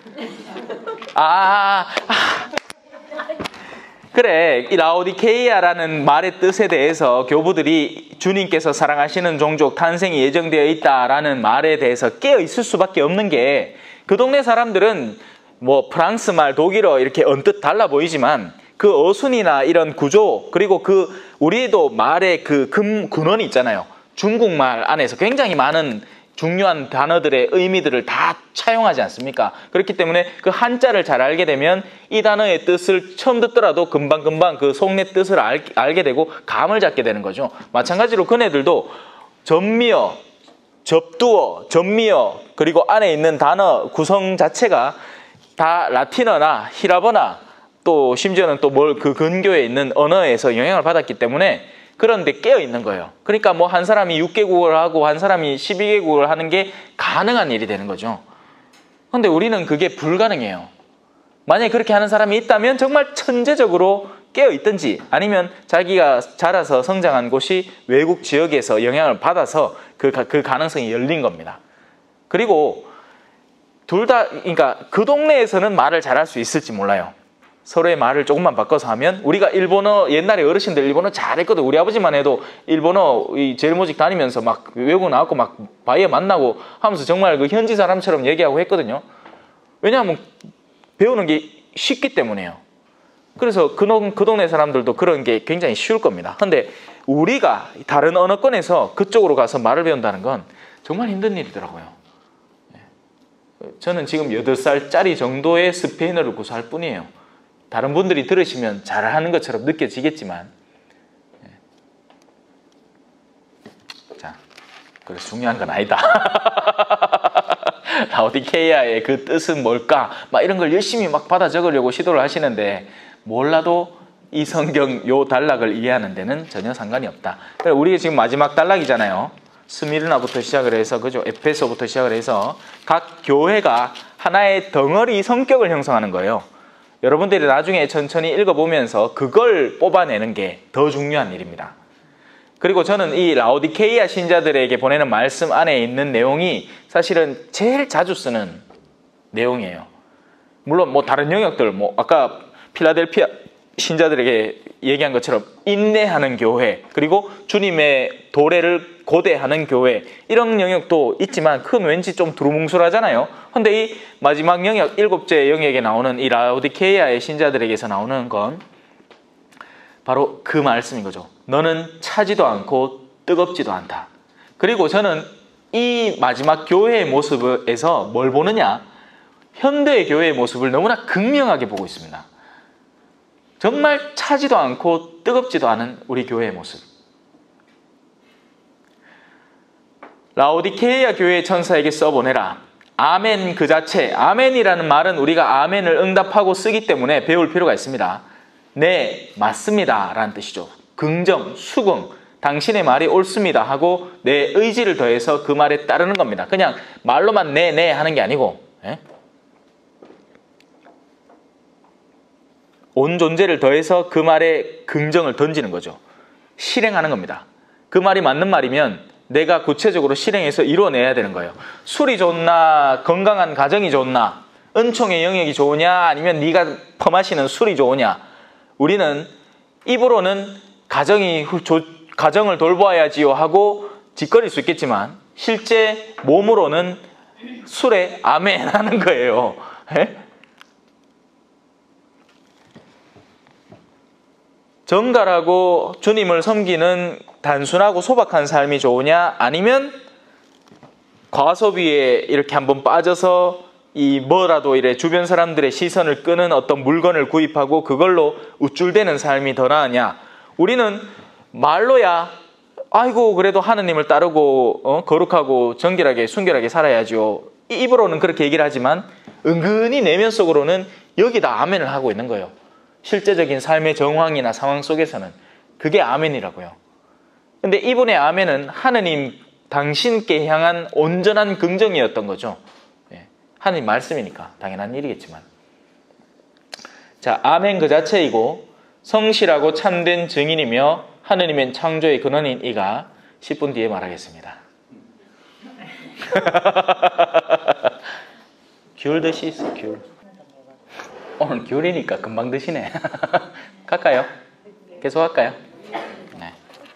Speaker 1: 그래, 이 라오디케이아라는 말의 뜻에 대해서 교부들이 주님께서 사랑하시는 종족 탄생이 예정되어 있다라는 말에 대해서 깨어 있을 수밖에 없는 게, 그 동네 사람들은 뭐 프랑스 말, 독일어 이렇게 언뜻 달라 보이지만 그 어순이나 이런 구조, 그리고 그 우리도 말의 그 근원이 있잖아요. 중국말 안에서 굉장히 많은 중요한 단어들의 의미들을 다 차용하지 않습니까? 그렇기 때문에 그 한자를 잘 알게 되면 이 단어의 뜻을 처음 듣더라도 금방금방 그 속내 뜻을 알게 되고 감을 잡게 되는 거죠. 마찬가지로 그네들도 전미어, 접두어, 전미어, 그리고 안에 있는 단어 구성 자체가 다 라틴어나 히라버나 또 심지어는 또 그 근교에 있는 언어에서 영향을 받았기 때문에 그런데 깨어 있는 거예요. 그러니까 뭐 한 사람이 6개국을 하고 한 사람이 12개국을 하는 게 가능한 일이 되는 거죠. 근데 우리는 그게 불가능해요. 만약에 그렇게 하는 사람이 있다면 정말 천재적으로 깨어 있든지 아니면 자기가 자라서 성장한 곳이 외국 지역에서 영향을 받아서 그 가능성이 열린 겁니다. 그리고 둘 다, 그러니까 그 동네에서는 말을 잘할 수 있을지 몰라요. 서로의 말을 조금만 바꿔서 하면, 우리가 일본어, 옛날에 어르신들 일본어 잘했거든. 우리 아버지만 해도 일본어 제일모직 다니면서 막 외국 나왔고 막 바이어 만나고 하면서 정말 그 현지 사람처럼 얘기하고 했거든요. 왜냐하면 배우는 게 쉽기 때문에요. 그래서 그 동네 사람들도 그런 게 굉장히 쉬울 겁니다. 근데 우리가 다른 언어권에서 그쪽으로 가서 말을 배운다는 건 정말 힘든 일이더라고요. 저는 지금 8살짜리 정도의 스페인어를 구사할 뿐이에요. 다른 분들이 들으시면 잘하는 것처럼 느껴지겠지만, 자, 그래서 중요한 건 아니다. 라오디케이아의 그 뜻은 뭘까? 막 이런 걸 열심히 막 받아 적으려고 시도를 하시는데, 몰라도 이 성경 요 단락을 이해하는 데는 전혀 상관이 없다. 그래서 우리가 지금 마지막 단락이잖아요. 스미르나부터 시작을 해서, 그죠? 에페소부터 시작을 해서 각 교회가 하나의 덩어리 성격을 형성하는 거예요. 여러분들이 나중에 천천히 읽어보면서 그걸 뽑아내는 게 더 중요한 일입니다. 그리고 저는 이 라오디케이아 신자들에게 보내는 말씀 안에 있는 내용이 사실은 제일 자주 쓰는 내용이에요. 물론 뭐 다른 영역들, 뭐 아까 필라델피아 신자들에게 얘기한 것처럼 인내하는 교회, 그리고 주님의 도래를 고대하는 교회, 이런 영역도 있지만 그건 왠지 좀 두루뭉술하잖아요. 근데 이 마지막 영역, 7째 영역에 나오는 이 라오디케이아의 신자들에게서 나오는 건 바로 그 말씀인 거죠. 너는 차지도 않고 뜨겁지도 않다. 그리고 저는 이 마지막 교회의 모습에서 뭘 보느냐? 현대의 교회의 모습을 너무나 극명하게 보고 있습니다. 정말 차지도 않고 뜨겁지도 않은 우리 교회의 모습. 라오디케이아 교회의 천사에게 써보내라. 아멘 그 자체, 아멘이라는 말은 우리가 아멘을 응답하고 쓰기 때문에 배울 필요가 있습니다. 네, 맞습니다 라는 뜻이죠. 긍정, 수긍, 당신의 말이 옳습니다 하고 내 의지를 더해서 그 말에 따르는 겁니다. 그냥 말로만 네 하는 게 아니고, 온 존재를 더해서 그 말에 긍정을 던지는 거죠. 실행하는 겁니다. 그 말이 맞는 말이면 내가 구체적으로 실행해서 이루어내야 되는 거예요. 술이 좋나, 건강한 가정이 좋나, 은총의 영역이 좋으냐, 아니면 네가 퍼마시는 술이 좋으냐. 우리는 입으로는 가정을 돌보아야지요 하고 짓거릴 수 있겠지만 실제 몸으로는 술에 아멘 하는 거예요. 정갈하고 주님을 섬기는 단순하고 소박한 삶이 좋으냐, 아니면 과소비에 이렇게 한번 빠져서 이 뭐라도 이래 주변 사람들의 시선을 끄는 어떤 물건을 구입하고 그걸로 우쭐대는 삶이 더 나으냐. 우리는 말로야 아이고 그래도 하느님을 따르고 거룩하고 정결하게 순결하게 살아야죠. 입으로는 그렇게 얘기를 하지만 은근히 내면 속으로는 여기다 아멘을 하고 있는 거예요. 실제적인 삶의 정황이나 상황 속에서는 그게 아멘이라고요. 근데 이분의 아멘은 하느님 당신께 향한 온전한 긍정이었던 거죠. 하느님 말씀이니까 당연한 일이겠지만. 자, 아멘 그 자체이고 성실하고 참된 증인이며 하느님의 창조의 근원인 이가 10분 뒤에 말하겠습니다. 귤 드시소, 귤. 오늘 귤이니까 금방 드시네. 갈까요? 계속 할까요? 네.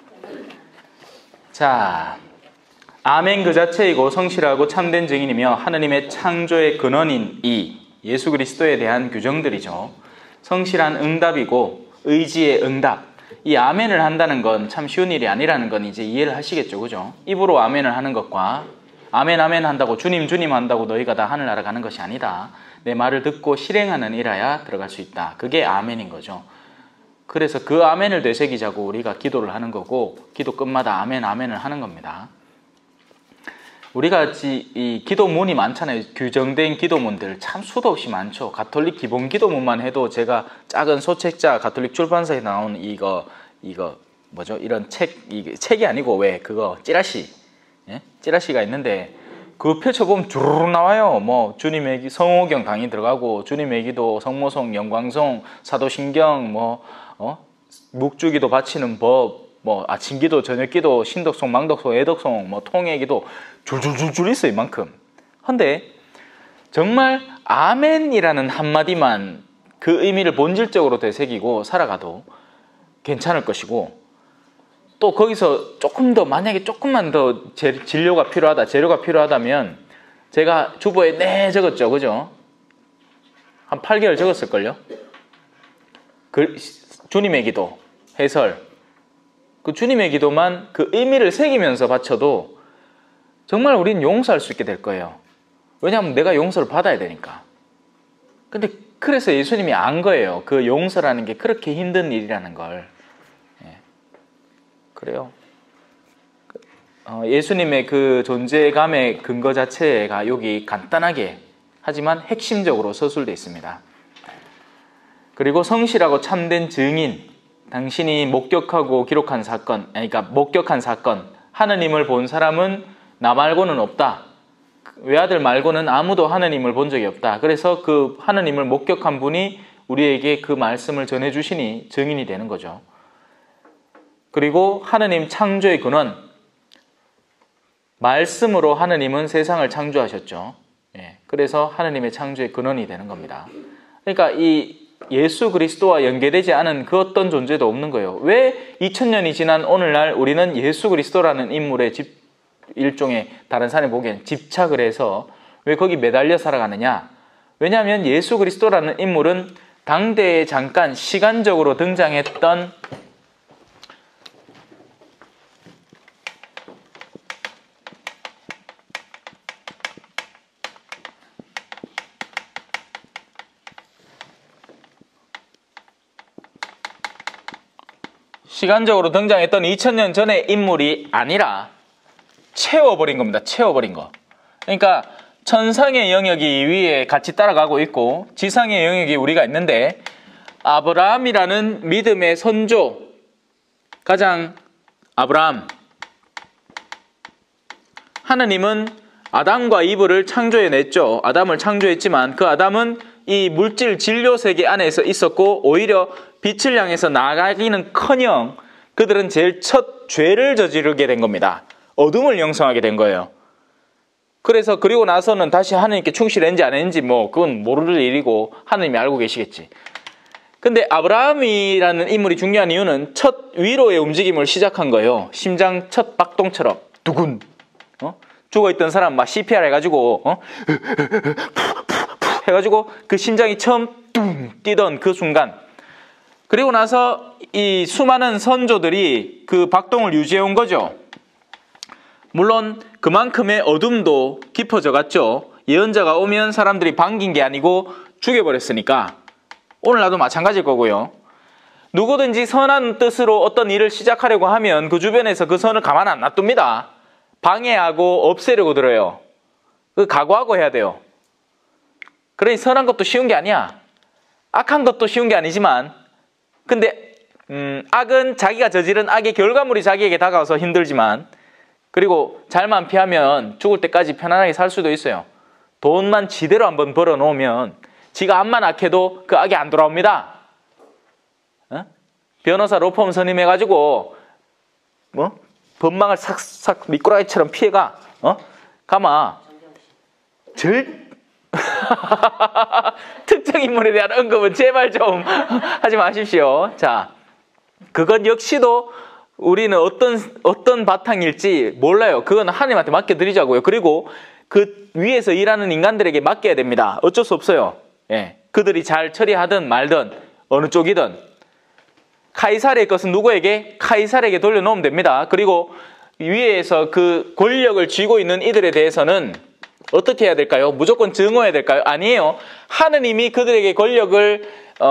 Speaker 1: 자, 아멘 그 자체이고 성실하고 참된 증인이며 하느님의 창조의 근원인 이 예수 그리스도에 대한 규정들이죠. 성실한 응답이고 의지의 응답. 이 아멘을 한다는 건 참 쉬운 일이 아니라는 건 이제 이해를 하시겠죠, 그죠? 입으로 아멘을 하는 것과 아멘 아멘 한다고 주님 주님 한다고 너희가 다 하늘나라 가는 것이 아니다. 내 말을 듣고 실행하는 이라야 들어갈 수 있다. 그게 아멘인 거죠. 그래서 그 아멘을 되새기자고 우리가 기도를 하는 거고 기도 끝마다 아멘 아멘을 하는 겁니다. 우리가 이 기도문이 많잖아요. 규정된 기도문들 참 수도 없이 많죠. 가톨릭 기본 기도문만 해도 제가 작은 소책자 가톨릭 출판사에 나온 이거 뭐죠? 이런 책이 아니고 왜 그거 찌라시, 예? 찌라시가 있는데 그 펼쳐보면 주르륵 나와요. 뭐 주님의 성호경 강의 들어가고 주님의 기도, 성모송, 영광송, 사도신경, 묵주기도 바치는 법, 아침기도, 저녁기도, 신덕송, 망덕송, 애덕송, 통해기도 줄줄줄줄 있어요, 이만큼. 근데 정말 아멘이라는 한마디만 그 의미를 본질적으로 되새기고 살아가도 괜찮을 것이고, 또 거기서 조금 더, 만약에 조금만 더 재료가 필요하다면 제가 주보에 네 적었죠, 그죠? 한 8개월 적었을걸요? 주님의 기도, 해설. 그 주님의 기도만 그 의미를 새기면서 바쳐도 정말 우리는 용서할 수 있게 될 거예요. 왜냐하면 내가 용서를 받아야 되니까. 근데 그래서 예수님이 안 거예요. 그 용서라는 게 그렇게 힘든 일이라는 걸. 예. 그래요. 예수님의 그 존재감의 근거 자체가 여기 간단하게 하지만 핵심적으로 서술되어 있습니다. 그리고 성실하고 참된 증인, 당신이 목격하고 기록한 사건, 그러니까 목격한 사건, 하느님을 본 사람은 나 말고는 없다. 외아들 말고는 아무도 하느님을 본 적이 없다. 그래서 그 하느님을 목격한 분이 우리에게 그 말씀을 전해주시니 증인이 되는 거죠. 그리고 하느님 창조의 근원, 말씀으로 하느님은 세상을 창조하셨죠. 예, 그래서 하느님의 창조의 근원이 되는 겁니다. 그러니까 이 예수 그리스도와 연계되지 않은 그 어떤 존재도 없는 거예요. 왜 2000년이 지난 오늘날 우리는 예수 그리스도라는 인물의 일종의 다른 사람이 보기엔 집착을 해서 왜 거기 매달려 살아가느냐? 왜냐하면 예수 그리스도라는 인물은 당대에 잠깐 시간적으로 등장했던 시간적으로 등장했던 2000년 전의 인물이 아니라 채워버린 겁니다. 채워버린 거. 그러니까 천상의 영역이 위에 같이 따라가고 있고 지상의 영역이 우리가 있는데 아브라함이라는 믿음의 선조, 가장 아브라함, 하느님은 아담과 이브를 창조해냈죠. 아담을 창조했지만 그 아담은 이 물질 진료 세계 안에서 있었고 오히려 빛을 향해서 나가기는커녕 그들은 제일 첫 죄를 저지르게 된 겁니다. 어둠을 형성하게 된 거예요. 그래서 그리고 나서는 다시 하느님께 충실했는지 안 했는지 그건 모를 일이고 하느님이 알고 계시겠지. 근데 아브라함이라는 인물이 중요한 이유는 첫 위로의 움직임을 시작한 거예요. 심장 첫 박동처럼 두근. 죽어있던 사람 막 CPR 해가지고 해가지고 그 심장이 처음 뚱 뛰던 그 순간, 그리고 나서 이 수많은 선조들이 그 박동을 유지해 온 거죠. 물론 그만큼의 어둠도 깊어져 갔죠. 예언자가 오면 사람들이 반긴 게 아니고 죽여버렸으니까 오늘날도 마찬가지일 거고요. 누구든지 선한 뜻으로 어떤 일을 시작하려고 하면 그 주변에서 그 선을 가만 안 놔둡니다. 방해하고 없애려고 들어요. 그 각오하고 해야 돼요. 그러니 선한 것도 쉬운 게 아니야. 악한 것도 쉬운 게 아니지만, 근데 악은 자기가 저지른 악의 결과물이 자기에게 다가와서 힘들지만, 그리고 잘만 피하면 죽을 때까지 편안하게 살 수도 있어요. 돈만 지대로 한번 벌어놓으면 지가 암만 악해도 그 악이 안 돌아옵니다. 변호사 로펌 선임해가지고 법망을 싹싹 미꾸라지처럼 피해가. 가마. 특정 인물에 대한 언급은 제발 좀 하지 마십시오. 자, 그건 역시도 우리는 어떤 바탕일지 몰라요. 그건 하나님한테 맡겨드리자고요. 그리고 그 위에서 일하는 인간들에게 맡겨야 됩니다. 어쩔 수 없어요. 예, 그들이 잘 처리하든 말든 어느 쪽이든 카이사르의 것은 누구에게? 카이사르에게 돌려놓으면 됩니다. 그리고 위에서 그 권력을 쥐고 있는 이들에 대해서는 어떻게 해야 될까요? 무조건 증오해야 될까요? 아니에요. 하느님이 그들에게 권력을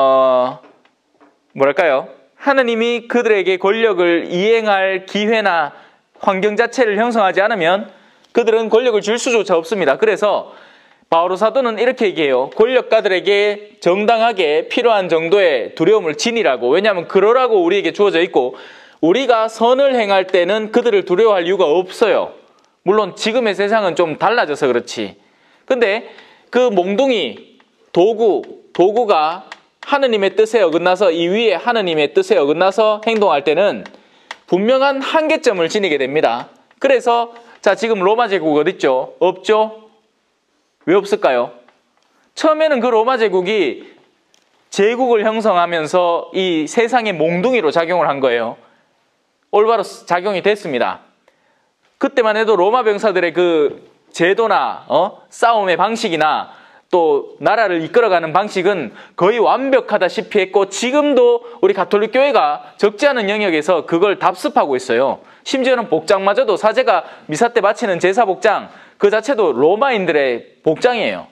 Speaker 1: 뭐랄까요? 하느님이 그들에게 권력을 이행할 기회나 환경 자체를 형성하지 않으면 그들은 권력을 줄 수조차 없습니다. 그래서 바오로 사도는 이렇게 얘기해요. 권력가들에게 정당하게 필요한 정도의 두려움을 지니라고. 왜냐하면 그러라고 우리에게 주어져 있고 우리가 선을 행할 때는 그들을 두려워할 이유가 없어요. 물론 지금의 세상은 좀 달라져서 그렇지. 근데 그 몽둥이 도구가 하느님의 뜻에 어긋나서 이 위에 하느님의 뜻에 어긋나서 행동할 때는 분명한 한계점을 지니게 됩니다. 그래서 자, 지금 로마 제국 어디 있죠? 없죠? 왜 없을까요? 처음에는 그 로마 제국이 제국을 형성하면서 이 세상의 몽둥이로 작용을 한 거예요. 올바로 작용이 됐습니다. 그때만 해도 로마 병사들의 그 제도나 싸움의 방식이나 또 나라를 이끌어가는 방식은 거의 완벽하다시피 했고 지금도 우리 가톨릭 교회가 적지 않은 영역에서 그걸 답습하고 있어요. 심지어는 복장마저도 사제가 미사 때 바치는 제사 복장 그 자체도 로마인들의 복장이에요.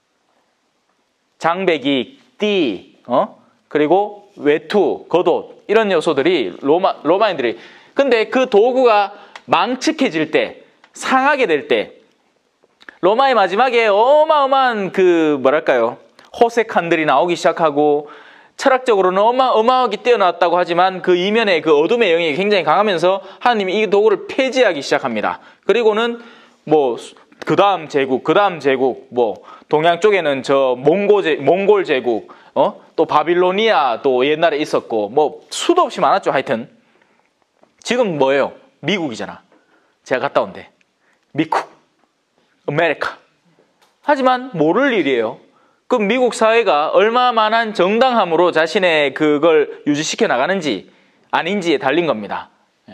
Speaker 1: 장배기, 띠, 그리고 외투, 겉옷 이런 요소들이 로마인들이. 근데 그 도구가 망측해질 때, 상하게 될 때 로마의 마지막에 어마어마한 그 뭐랄까요? 호색한들이 나오기 시작하고 철학적으로는 어마어마하게 뛰어났다고 하지만 그 이면에 그 어둠의 영역이 굉장히 강하면서 하나님이 이 도구를 폐지하기 시작합니다. 그리고는 뭐 그 다음 제국, 뭐 동양 쪽에는 저 몽골 제국, 또 바빌로니아 또 옛날에 있었고 뭐 수도 없이 많았죠. 하여튼 지금 뭐예요? 미국이잖아. 제가 갔다 온데 미국, 아메리카. 하지만 모를 일이에요. 그럼 미국 사회가 얼마만한 정당함으로 자신의 그걸 유지시켜 나가는지 아닌지에 달린 겁니다.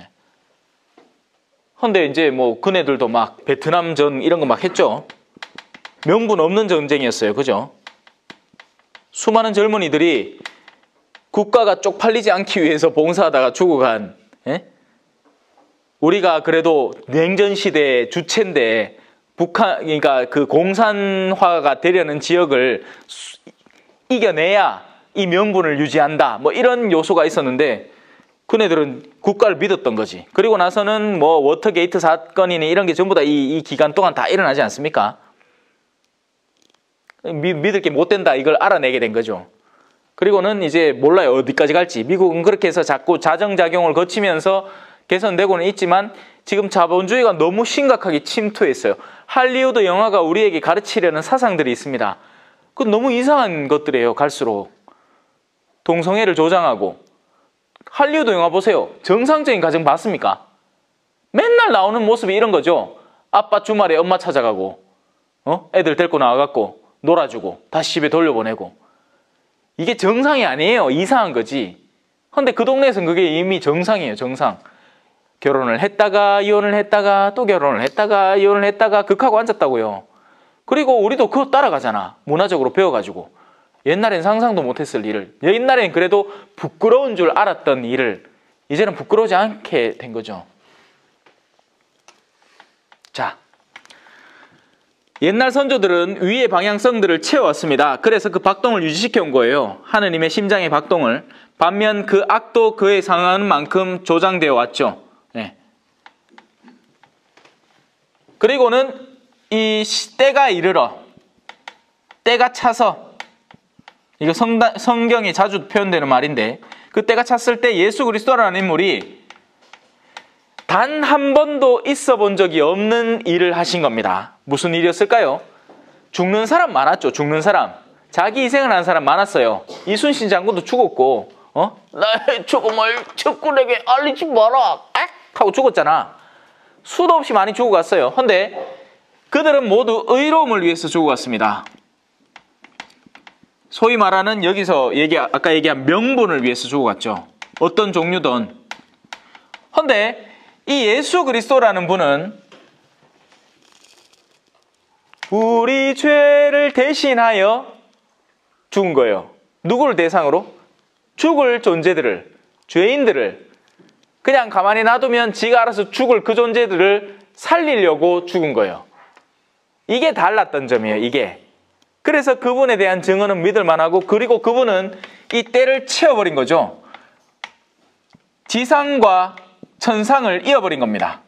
Speaker 1: 근데 이제 뭐 그네들도 막 베트남전 이런 거 막 했죠. 명분 없는 전쟁이었어요. 그죠? 수많은 젊은이들이 국가가 쪽팔리지 않기 위해서 봉사하다가 죽어간, 우리가 그래도 냉전시대의 주체인데 북한, 그러니까 그 공산화가 되려는 지역을 이겨내야 이 명분을 유지한다. 뭐 이런 요소가 있었는데 그네들은 국가를 믿었던 거지. 그리고 나서는 뭐 워터게이트 사건이니 이런 게 전부 다 이 기간 동안 다 일어나지 않습니까? 믿을 게 못 된다 이걸 알아내게 된 거죠. 그리고는 이제 몰라요 어디까지 갈지. 미국은 그렇게 해서 자꾸 자정작용을 거치면서 개선되고는 있지만 지금 자본주의가 너무 심각하게 침투했어요. 할리우드 영화가 우리에게 가르치려는 사상들이 있습니다. 그건 너무 이상한 것들이에요. 갈수록 동성애를 조장하고. 할리우드 영화 보세요. 정상적인 가정 봤습니까? 맨날 나오는 모습이 이런 거죠. 아빠 주말에 엄마 찾아가고 애들 데리고 나와갖고 놀아주고 다시 집에 돌려보내고. 이게 정상이 아니에요. 이상한 거지. 근데 그 동네에서는 그게 이미 정상이에요. 정상. 결혼을 했다가 이혼을 했다가 또 결혼을 했다가 이혼을 했다가 극하고 앉았다고요. 그리고 우리도 그거 따라가잖아. 문화적으로 배워가지고. 옛날엔 상상도 못했을 일을, 옛날엔 그래도 부끄러운 줄 알았던 일을 이제는 부끄러우지 않게 된 거죠. 자, 옛날 선조들은 위의 방향성들을 채워왔습니다. 그래서 그 박동을 유지시켜 온 거예요. 하느님의 심장의 박동을. 반면 그 악도 그에 상하는 만큼 조장되어 왔죠. 그리고는 이 때가 이르러, 때가 차서, 이거 성경에 자주 표현되는 말인데 그 때가 찼을 때 예수 그리스도라는 인물이 단 한 번도 있어 본 적이 없는 일을 하신 겁니다. 무슨 일이었을까요? 죽는 사람 많았죠. 죽는 사람. 자기 희생을 한 사람 많았어요. 이순신 장군도 죽었고 나의 죽음을 적군에게 알리지 마라.
Speaker 2: 하고 죽었잖아. 수도 없이 많이 죽어갔어요. 근데 그들은 모두 의로움을 위해서 죽어갔습니다. 소위 말하는 여기서 아까 얘기한 명분을 위해서 죽어갔죠. 어떤 종류든. 근데 이 예수 그리스도라는 분은 우리 죄를 대신하여 죽은 거예요. 누구를 대상으로? 죽을 존재들을, 죄인들을 그냥 가만히 놔두면 지가 알아서 죽을 그 존재들을 살리려고 죽은 거예요. 이게 달랐던 점이에요. 이게. 그래서 그분에 대한 증언은 믿을 만하고, 그리고 그분은 이 때를 채워버린 거죠. 지상과 천상을 이어버린 겁니다.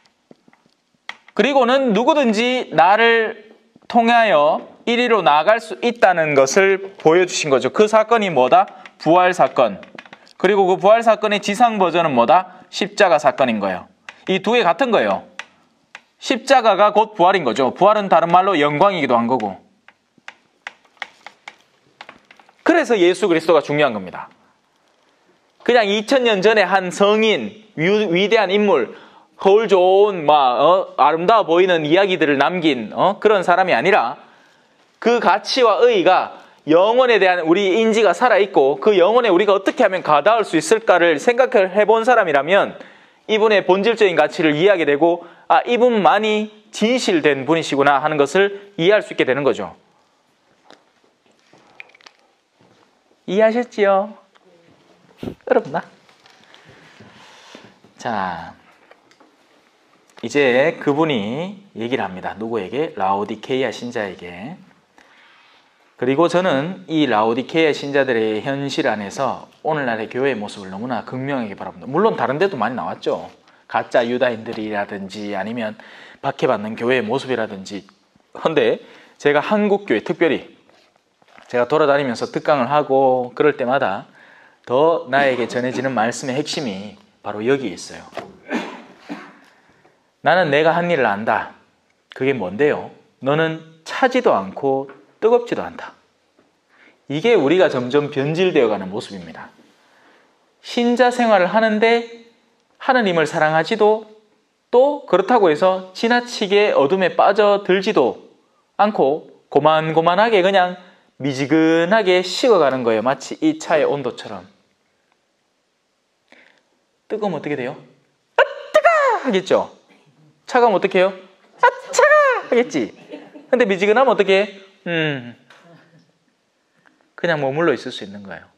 Speaker 2: 그리고는 누구든지 나를 통하여 이리로 나아갈 수 있다는 것을 보여주신 거죠. 그 사건이 뭐다? 부활 사건. 그리고 그 부활 사건의 지상 버전은 뭐다? 십자가 사건인 거예요. 이 두 개 같은 거예요. 십자가가 곧 부활인 거죠. 부활은 다른 말로 영광이기도 한 거고. 그래서 예수 그리스도가 중요한 겁니다. 그냥 2000년 전에 한 성인, 위대한 인물, 거울 좋은 아름다워 보이는 이야기들을 남긴 그런 사람이 아니라, 그 가치와 의의가 영혼에 대한 우리 인지가 살아있고, 그 영혼에 우리가 어떻게 하면 가닿을 수 있을까를 생각해 본 사람이라면 이분의 본질적인 가치를 이해하게 되고, 아, 이분만이 진실된 분이시구나 하는 것을 이해할 수 있게 되는 거죠. 이해하셨지요? 어렵나? 자, 이제 그분이 얘기를 합니다. 누구에게? 라오디케이아 신자에게. 그리고 저는 이 라오디케이아 신자들의 현실 안에서 오늘날의 교회의 모습을 너무나 극명하게 바라봅니다. 물론 다른 데도 많이 나왔죠. 가짜 유다인들이라든지 아니면 박해받는 교회의 모습이라든지. 그런데 제가 한국교회, 특별히 제가 돌아다니면서 특강을 하고 그럴 때마다 더 나에게 전해지는 말씀의 핵심이 바로 여기에 있어요. 나는 내가 한 일을 안다. 그게 뭔데요? 너는 차지도 않고 뜨겁지도 않다. 이게 우리가 점점 변질되어가는 모습입니다. 신자 생활을 하는데 하느님을 사랑하지도, 또 그렇다고 해서 지나치게 어둠에 빠져들지도 않고 고만고만하게 그냥 미지근하게 식어가는 거예요. 마치 이 차의 온도처럼. 뜨거우면 어떻게 돼요? 아, 뜨거! 하겠죠? 차가우면 어떻게 해요? 아, 차가! 하겠지? 근데 미지근하면 어떻게 해? 그냥 머물러 있을 수 있는 거예요.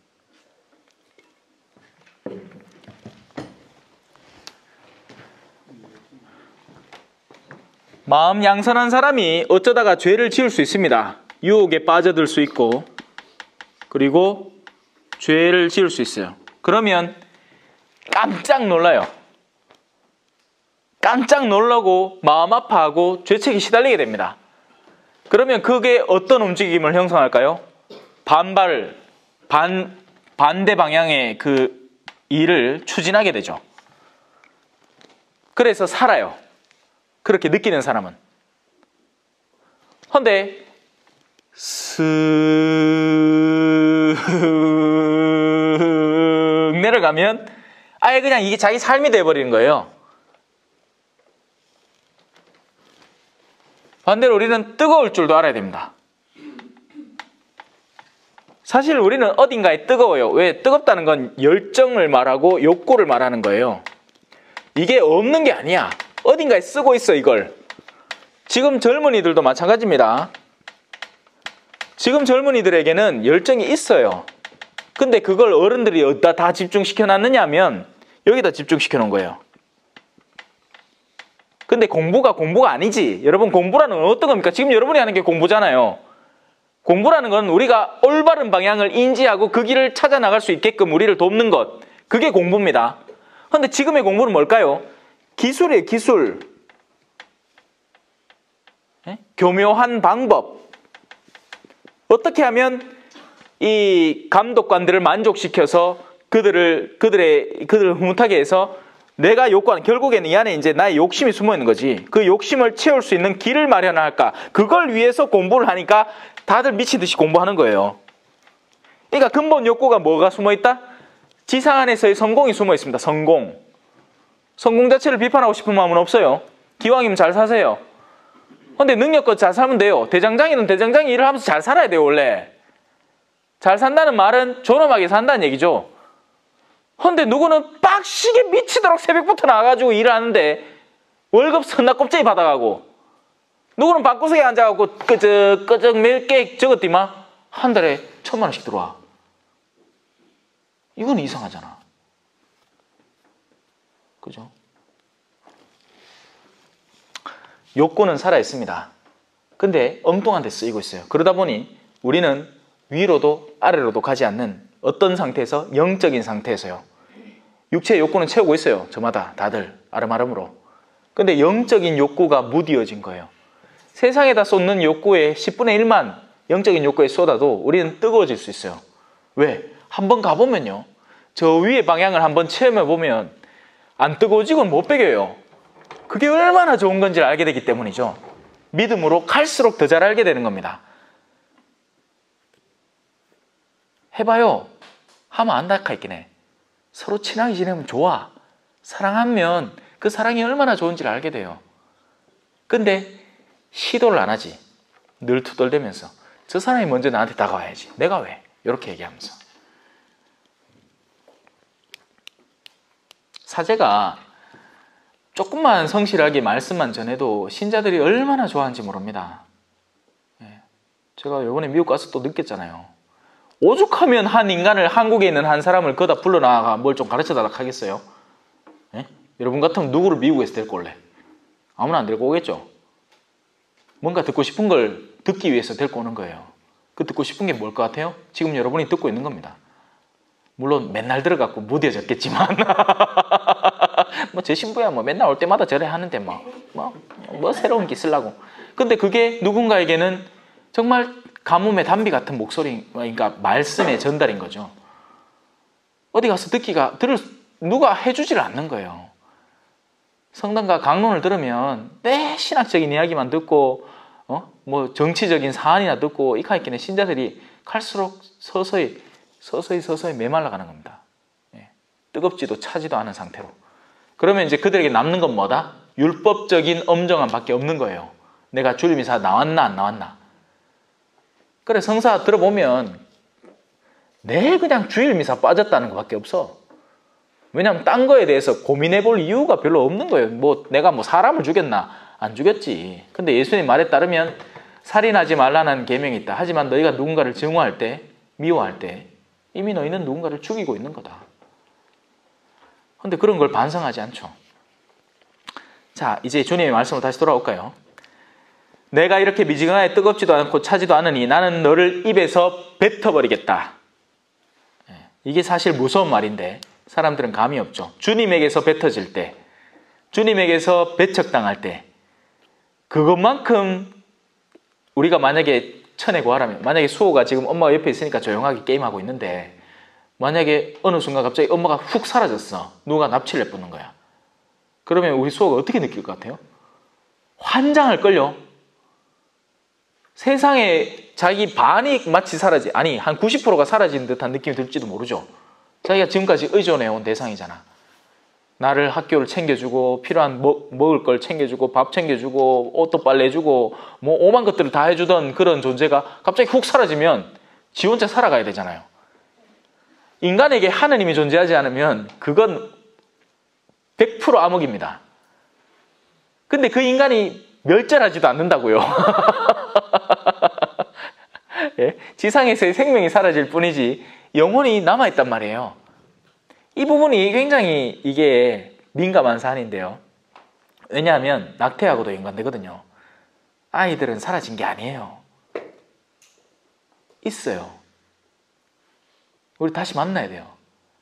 Speaker 2: 마음 양선한 사람이 어쩌다가 죄를 지을 수 있습니다. 유혹에 빠져들 수 있고, 그리고 죄를 지을 수 있어요. 그러면 깜짝 놀라요. 깜짝 놀라고 마음 아파하고 죄책이 시달리게 됩니다. 그러면 그게 어떤 움직임을 형성할까요? 반대 방향의 그 일을 추진하게 되죠. 그래서 살아요. 그렇게 느끼는 사람은. 그런데 슥 내려가면 아예 그냥 이게 자기 삶이 돼버리는 거예요. 반대로 우리는 뜨거울 줄도 알아야 됩니다. 사실 우리는 어딘가에 뜨거워요. 왜? 뜨겁다는 건 열정을 말하고 욕구를 말하는 거예요. 이게 없는 게 아니야. 어딘가에 쓰고 있어, 이걸. 지금 젊은이들도 마찬가지입니다. 지금 젊은이들에게는 열정이 있어요. 근데 그걸 어른들이 어디다 다 집중시켜 놨느냐 하면 여기다 집중시켜 놓은 거예요. 근데 공부가 아니지. 여러분, 공부라는 건 어떤 겁니까? 지금 여러분이 하는 게 공부잖아요. 공부라는 건 우리가 올바른 방향을 인지하고 그 길을 찾아 나갈 수 있게끔 우리를 돕는 것. 그게 공부입니다. 그런데 지금의 공부는 뭘까요? 기술이에요, 기술. 교묘한 방법. 어떻게 하면 이 감독관들을 만족시켜서 그들을 흐뭇하게 해서 내가 욕구하는, 결국에는 이 안에 이제 나의 욕심이 숨어 있는 거지. 그 욕심을 채울 수 있는 길을 마련할까? 그걸 위해서 공부를 하니까 다들 미친 듯이 공부하는 거예요. 그러니까 근본 욕구가 뭐가 숨어 있다? 지상 안에서의 성공이 숨어 있습니다. 성공. 성공 자체를 비판하고 싶은 마음은 없어요. 기왕이면 잘 사세요. 근데 능력껏 잘 살면 돼요. 대장장이는 대장장이 일을 하면서 잘 살아야 돼요, 원래. 잘 산다는 말은 존엄하게 산다는 얘기죠. 근데 누구는 빡시게 미치도록 새벽부터 나와가지고 일을 하는데 월급 선나 껍데기 받아가고, 누구는 방구석에 앉아가지고 끄적끄적 몇 개 적었디만 한 달에 1,000만 원씩 들어와. 이건 이상하잖아. 그죠? 욕구는 살아있습니다. 근데 엉뚱한 데 쓰이고 있어요. 그러다 보니 우리는 위로도 아래로도 가지 않는 어떤 상태에서? 영적인 상태에서요. 육체의 욕구는 채우고 있어요. 저마다 다들 아름아름으로. 근데 영적인 욕구가 무디어진 거예요. 세상에다 쏟는 욕구의 10분의 1만 영적인 욕구에 쏟아도 우리는 뜨거워질 수 있어요. 왜? 한번 가보면요, 저 위의 방향을 한번 체험해보면 안 뜨거워지고는 못 배겨요. 그게 얼마나 좋은 건지를 알게 되기 때문이죠. 믿음으로 갈수록 더 잘 알게 되는 겁니다. 해봐요. 하면 안다 있긴 해. 서로 친하게 지내면 좋아. 사랑하면 그 사랑이 얼마나 좋은지를 알게 돼요. 근데 시도를 안 하지. 늘 투덜대면서 저 사람이 먼저 나한테 다가와야지. 내가 왜? 이렇게 얘기하면서. 사제가 조금만 성실하게 말씀만 전해도 신자들이 얼마나 좋아하는지 모릅니다. 제가 이번에 미국 가서 또 느꼈잖아요. 오죽하면 한 인간을, 한국에 있는 한 사람을 거다 불러나가 뭘 좀 가르쳐달라 하겠어요? 여러분 같으면 누구를 미국에서 데리고 올래? 아무나 안 데리고 오겠죠? 뭔가 듣고 싶은 걸 듣기 위해서 데리고 오는 거예요. 그 듣고 싶은 게 뭘 것 같아요? 지금 여러분이 듣고 있는 겁니다. 물론 맨날 들어갖고 무뎌졌겠지만 뭐 제 신부야 뭐 맨날 올 때마다 저래 하는데 뭐 새로운 기 쓰려고. 근데 그게 누군가에게는 정말 가뭄의 단비 같은 목소리, 그러니까 말씀의 전달인 거죠. 어디 가서 누가 해주질 않는 거예요. 성당과 강론을 들으면 내 신학적인 이야기만 듣고 뭐 정치적인 사안이나 듣고 이카이키는 신자들이 갈수록 서서히 메말라가는 겁니다. 뜨겁지도 차지도 않은 상태로. 그러면 이제 그들에게 남는 건 뭐다? 율법적인 엄정함밖에 없는 거예요. 내가 주일미사 나왔나 안 나왔나. 그래, 성사 들어보면 내 그냥 주일미사 빠졌다는 것밖에 없어. 왜냐하면 딴 거에 대해서 고민해 볼 이유가 별로 없는 거예요. 내가 사람을 죽였나? 안 죽였지. 근데 예수님 말에 따르면 살인하지 말라는 계명이 있다. 하지만 너희가 누군가를 증오할 때, 미워할 때 이미 너희는 누군가를 죽이고 있는 거다. 근데 그런 걸 반성하지 않죠. 자, 이제 주님의 말씀으로 다시 돌아올까요? 내가 이렇게 미지근하게 뜨겁지도 않고 차지도 않으니 나는 너를 입에서 뱉어버리겠다. 이게 사실 무서운 말인데 사람들은 감이 없죠. 주님에게서 뱉어질 때, 주님에게서 배척당할 때, 그것만큼 우리가 만약에 천에 구하라면, 만약에 수호가 지금 엄마가 옆에 있으니까 조용하게 게임하고 있는데 만약에 어느 순간 갑자기 엄마가 훅 사라졌어. 누가 납치를 해보는 거야. 그러면 우리 수호가 어떻게 느낄 것 같아요? 환장할걸요? 세상에 자기 반이 마치 한 90%가 사라진 듯한 느낌이 들지도 모르죠. 자기가 지금까지 의존해온 대상이잖아. 나를 학교를 챙겨주고, 필요한 먹을 걸 챙겨주고, 밥 챙겨주고, 옷도 빨래해주고, 오만 것들을 다 해주던 그런 존재가 갑자기 훅 사라지면 지 혼자 살아가야 되잖아요. 인간에게 하느님이 존재하지 않으면 그건 100% 암흑입니다. 근데 그 인간이 멸절하지도 않는다고요. 예? 지상에서의 생명이 사라질 뿐이지 영혼이 남아있단 말이에요. 이 부분이 굉장히 이게 민감한 사안인데요. 왜냐하면 낙태하고도 연관되거든요. 아이들은 사라진 게 아니에요. 있어요. 우리 다시 만나야 돼요.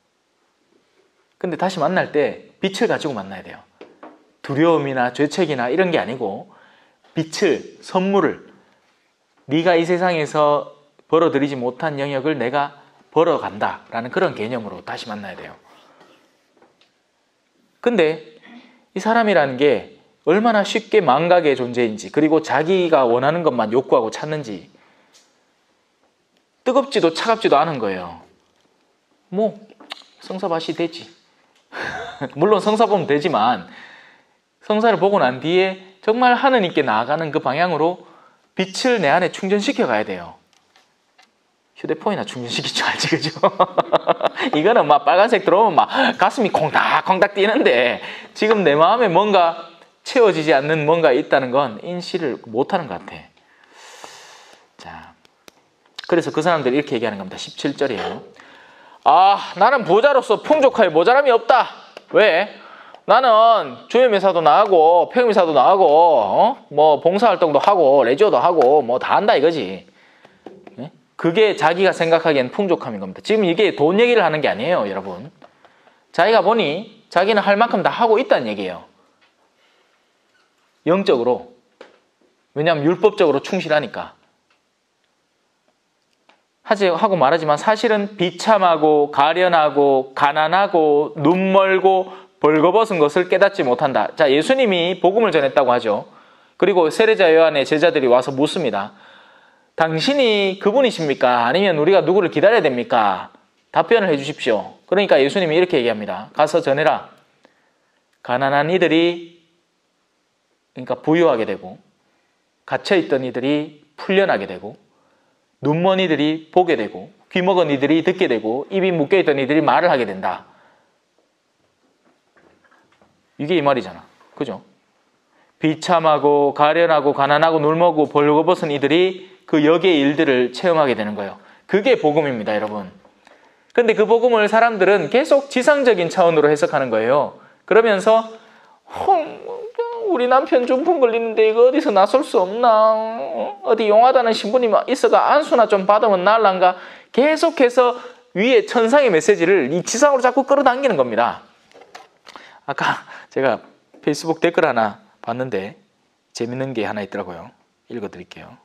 Speaker 2: 근데 다시 만날 때 빛을 가지고 만나야 돼요. 두려움이나 죄책이나 이런 게 아니고 빛을, 선물을, 네가 이 세상에서 벌어들이지 못한 영역을 내가 벌어간다 라는 그런 개념으로 다시 만나야 돼요. 근데 이 사람이라는 게 얼마나 쉽게 망각의 존재인지, 그리고 자기가 원하는 것만 욕구하고 찾는지, 뜨겁지도 차갑지도 않은 거예요. 성사밭이 되지. 물론 성사 보면 되지만 성사를 보고 난 뒤에 정말 하느님께 나아가는 그 방향으로 빛을 내 안에 충전시켜 가야 돼요. 휴대폰이나 충전시키지 알지, 그죠? 이거는 막 빨간색 들어오면 막 가슴이 콩닥콩닥 뛰는데 지금 내 마음에 뭔가 채워지지 않는 뭔가 있다는 건 인식을 못하는 것 같아. 자, 그래서 그 사람들이 이렇게 얘기하는 겁니다. 17절이에요. 아, 나는 부자로서 풍족하여 모자람이 없다. 왜? 나는 주임회사도 나가고 폐음회사도 나가고 뭐 봉사활동도 하고 레지오도 하고 뭐 다 한다 이거지. 그게 자기가 생각하기엔 풍족함인 겁니다. 지금 이게 돈 얘기를 하는 게 아니에요, 여러분. 자기가 보니 자기는 할 만큼 다 하고 있다는 얘기예요. 영적으로. 왜냐하면 율법적으로 충실하니까. 하고 말하지만 사실은 비참하고 가련하고 가난하고 눈멀고 벌거벗은 것을 깨닫지 못한다. 자, 예수님이 복음을 전했다고 하죠. 그리고 세례자 요한의 제자들이 와서 묻습니다. 당신이 그분이십니까? 아니면 우리가 누구를 기다려야 됩니까? 답변을 해 주십시오. 그러니까 예수님이 이렇게 얘기합니다. 가서 전해라. 가난한 이들이 그러니까 부유하게 되고 갇혀있던 이들이 풀려나게 되고 눈먼 이들이 보게 되고 귀먹은 이들이 듣게 되고 입이 묶여있던 이들이 말을 하게 된다. 이게 이 말이잖아. 그죠? 비참하고 가련하고 가난하고 눈멀고 벌거벗은 이들이 그 역의 일들을 체험하게 되는 거예요. 그게 복음입니다, 여러분. 근데 그 복음을 사람들은 계속 지상적인 차원으로 해석하는 거예요. 그러면서 우리 남편 중풍 걸리는데 이거 어디서 나설 수 없나? 어디 용하다는 신부님 있어가 안수나 좀 받으면 나을란가? 계속해서 위에 천상의 메시지를 이 지상으로 자꾸 끌어당기는 겁니다. 아까 제가 페이스북 댓글 하나 봤는데 재밌는 게 하나 있더라고요. 읽어드릴게요.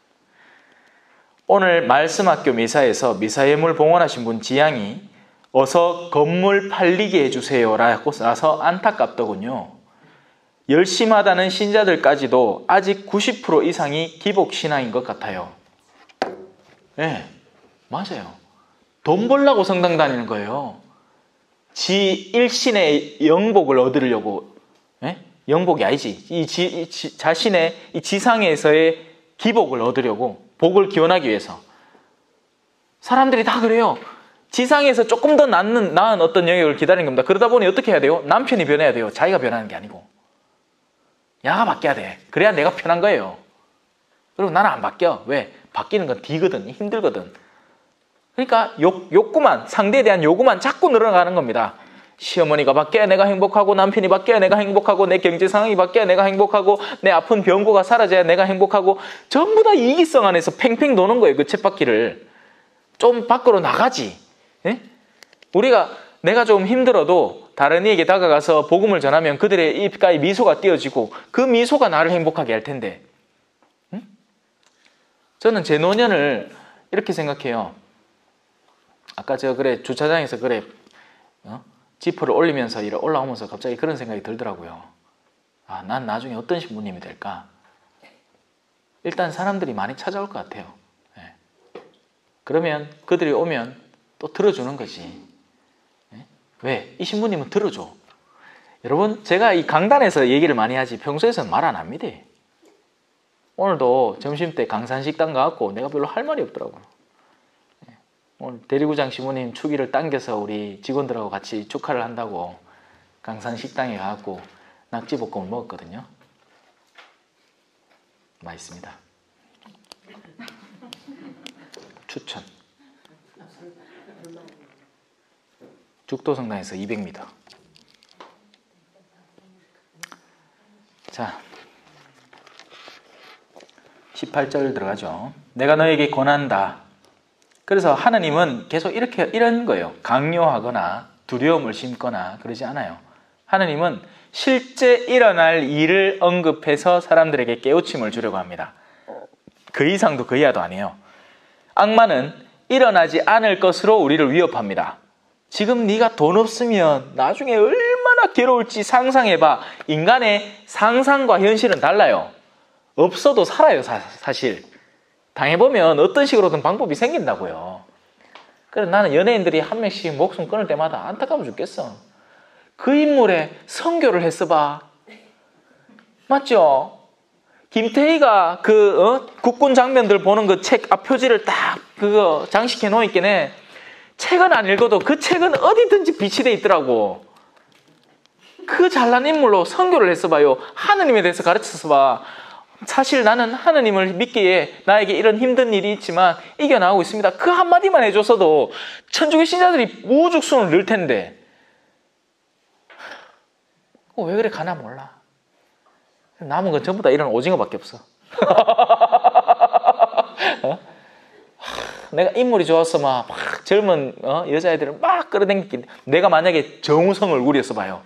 Speaker 2: 오늘 말씀학교 미사에서 미사예물 봉헌하신 분 지양이 어서 건물 팔리게 해주세요 라고 써서 안타깝더군요. 열심하다는 신자들까지도 아직 90% 이상이 기복신앙인 것 같아요. 네, 맞아요. 돈 벌려고 성당 다니는 거예요. 지 일신의 영복을 얻으려고. 네? 영복이 아니지. 자신의 이 지상에서의 기복을 얻으려고. 복을 기원하기 위해서. 사람들이 다 그래요. 지상에서 조금 더 나은 어떤 영역을 기다리는 겁니다. 그러다 보니 어떻게 해야 돼요? 남편이 변해야 돼요. 자기가 변하는 게 아니고. 야가 바뀌어야 돼. 그래야 내가 편한 거예요. 그리고 나는 안 바뀌어. 왜? 바뀌는 건 뒤거든. 힘들거든. 그러니까 욕구만, 상대에 대한 요구만 자꾸 늘어나가는 겁니다. 시어머니가 바뀌어야 내가 행복하고 남편이 바뀌어야 내가 행복하고 내 경제 상황이 바뀌어야 내가 행복하고 내 아픈 병고가 사라져야 내가 행복하고 전부 다 이기성 안에서 팽팽 도는 거예요. 그 쳇바퀴를. 좀 밖으로 나가지. 예? 내가 좀 힘들어도 다른 이에게 다가가서 복음을 전하면 그들의 입가에 미소가 띄어지고 그 미소가 나를 행복하게 할 텐데. 응? 저는 제 노년을 이렇게 생각해요. 아까 주차장에서 지퍼를 올리면서 올라오면서 갑자기 그런 생각이 들더라고요. 아, 난 나중에 어떤 신부님이 될까? 일단 사람들이 많이 찾아올 것 같아요. 네. 그러면 그들이 오면 또 들어주는 거지. 네? 왜? 이 신부님은 들어줘. 여러분, 제가 이 강단에서 얘기를 많이 하지 평소에서는 말 안 합니다. 오늘도 점심때 강산식당 가갖고 내가 별로 할 말이 없더라고요. 오늘 대리구장 시모님 축의를 당겨서 우리 직원들하고 같이 축하를 한다고 강산식당에 가갖고 낙지볶음을 먹었거든요. 맛있습니다. 추천. 죽도성당에서 200m. 자, 18절 들어가죠. 내가 너에게 권한다. 그래서 하나님은 계속 이런 거예요. 강요하거나 두려움을 심거나 그러지 않아요. 하나님은 실제 일어날 일을 언급해서 사람들에게 깨우침을 주려고 합니다. 그 이상도 그 이하도 아니에요. 악마는 일어나지 않을 것으로 우리를 위협합니다. 지금 네가 돈 없으면 나중에 얼마나 괴로울지 상상해봐. 인간의 상상과 현실은 달라요. 없어도 살아요, 사실. 당해보면 어떤 식으로든 방법이 생긴다고요. 그래서 나는 연예인들이 한 명씩 목숨 끊을 때마다 안타까워 죽겠어. 그 인물의 선교를 했어봐. 맞죠? 김태희가 국군 장면들 보는 그 책 앞표지를 딱 그거 장식해 놓으니까 책은 안 읽어도 그 책은 어디든지 빛이 돼 있더라고. 그 잘난 인물로 선교를 했어봐요. 하느님에 대해서 가르쳤어봐. 사실 나는 하느님을 믿기에 나에게 이런 힘든 일이 있지만 이겨나가고 있습니다. 그 한마디만 해줬어도 천주교 신자들이 우죽순을 넣을 텐데 왜 그래 가나 몰라. 남은 건 전부 다 이런 오징어밖에 없어. 내가 인물이 좋아서 막 젊은 여자애들을 막 끌어당기긴. 내가 만약에 정우성 얼굴이었어 봐요.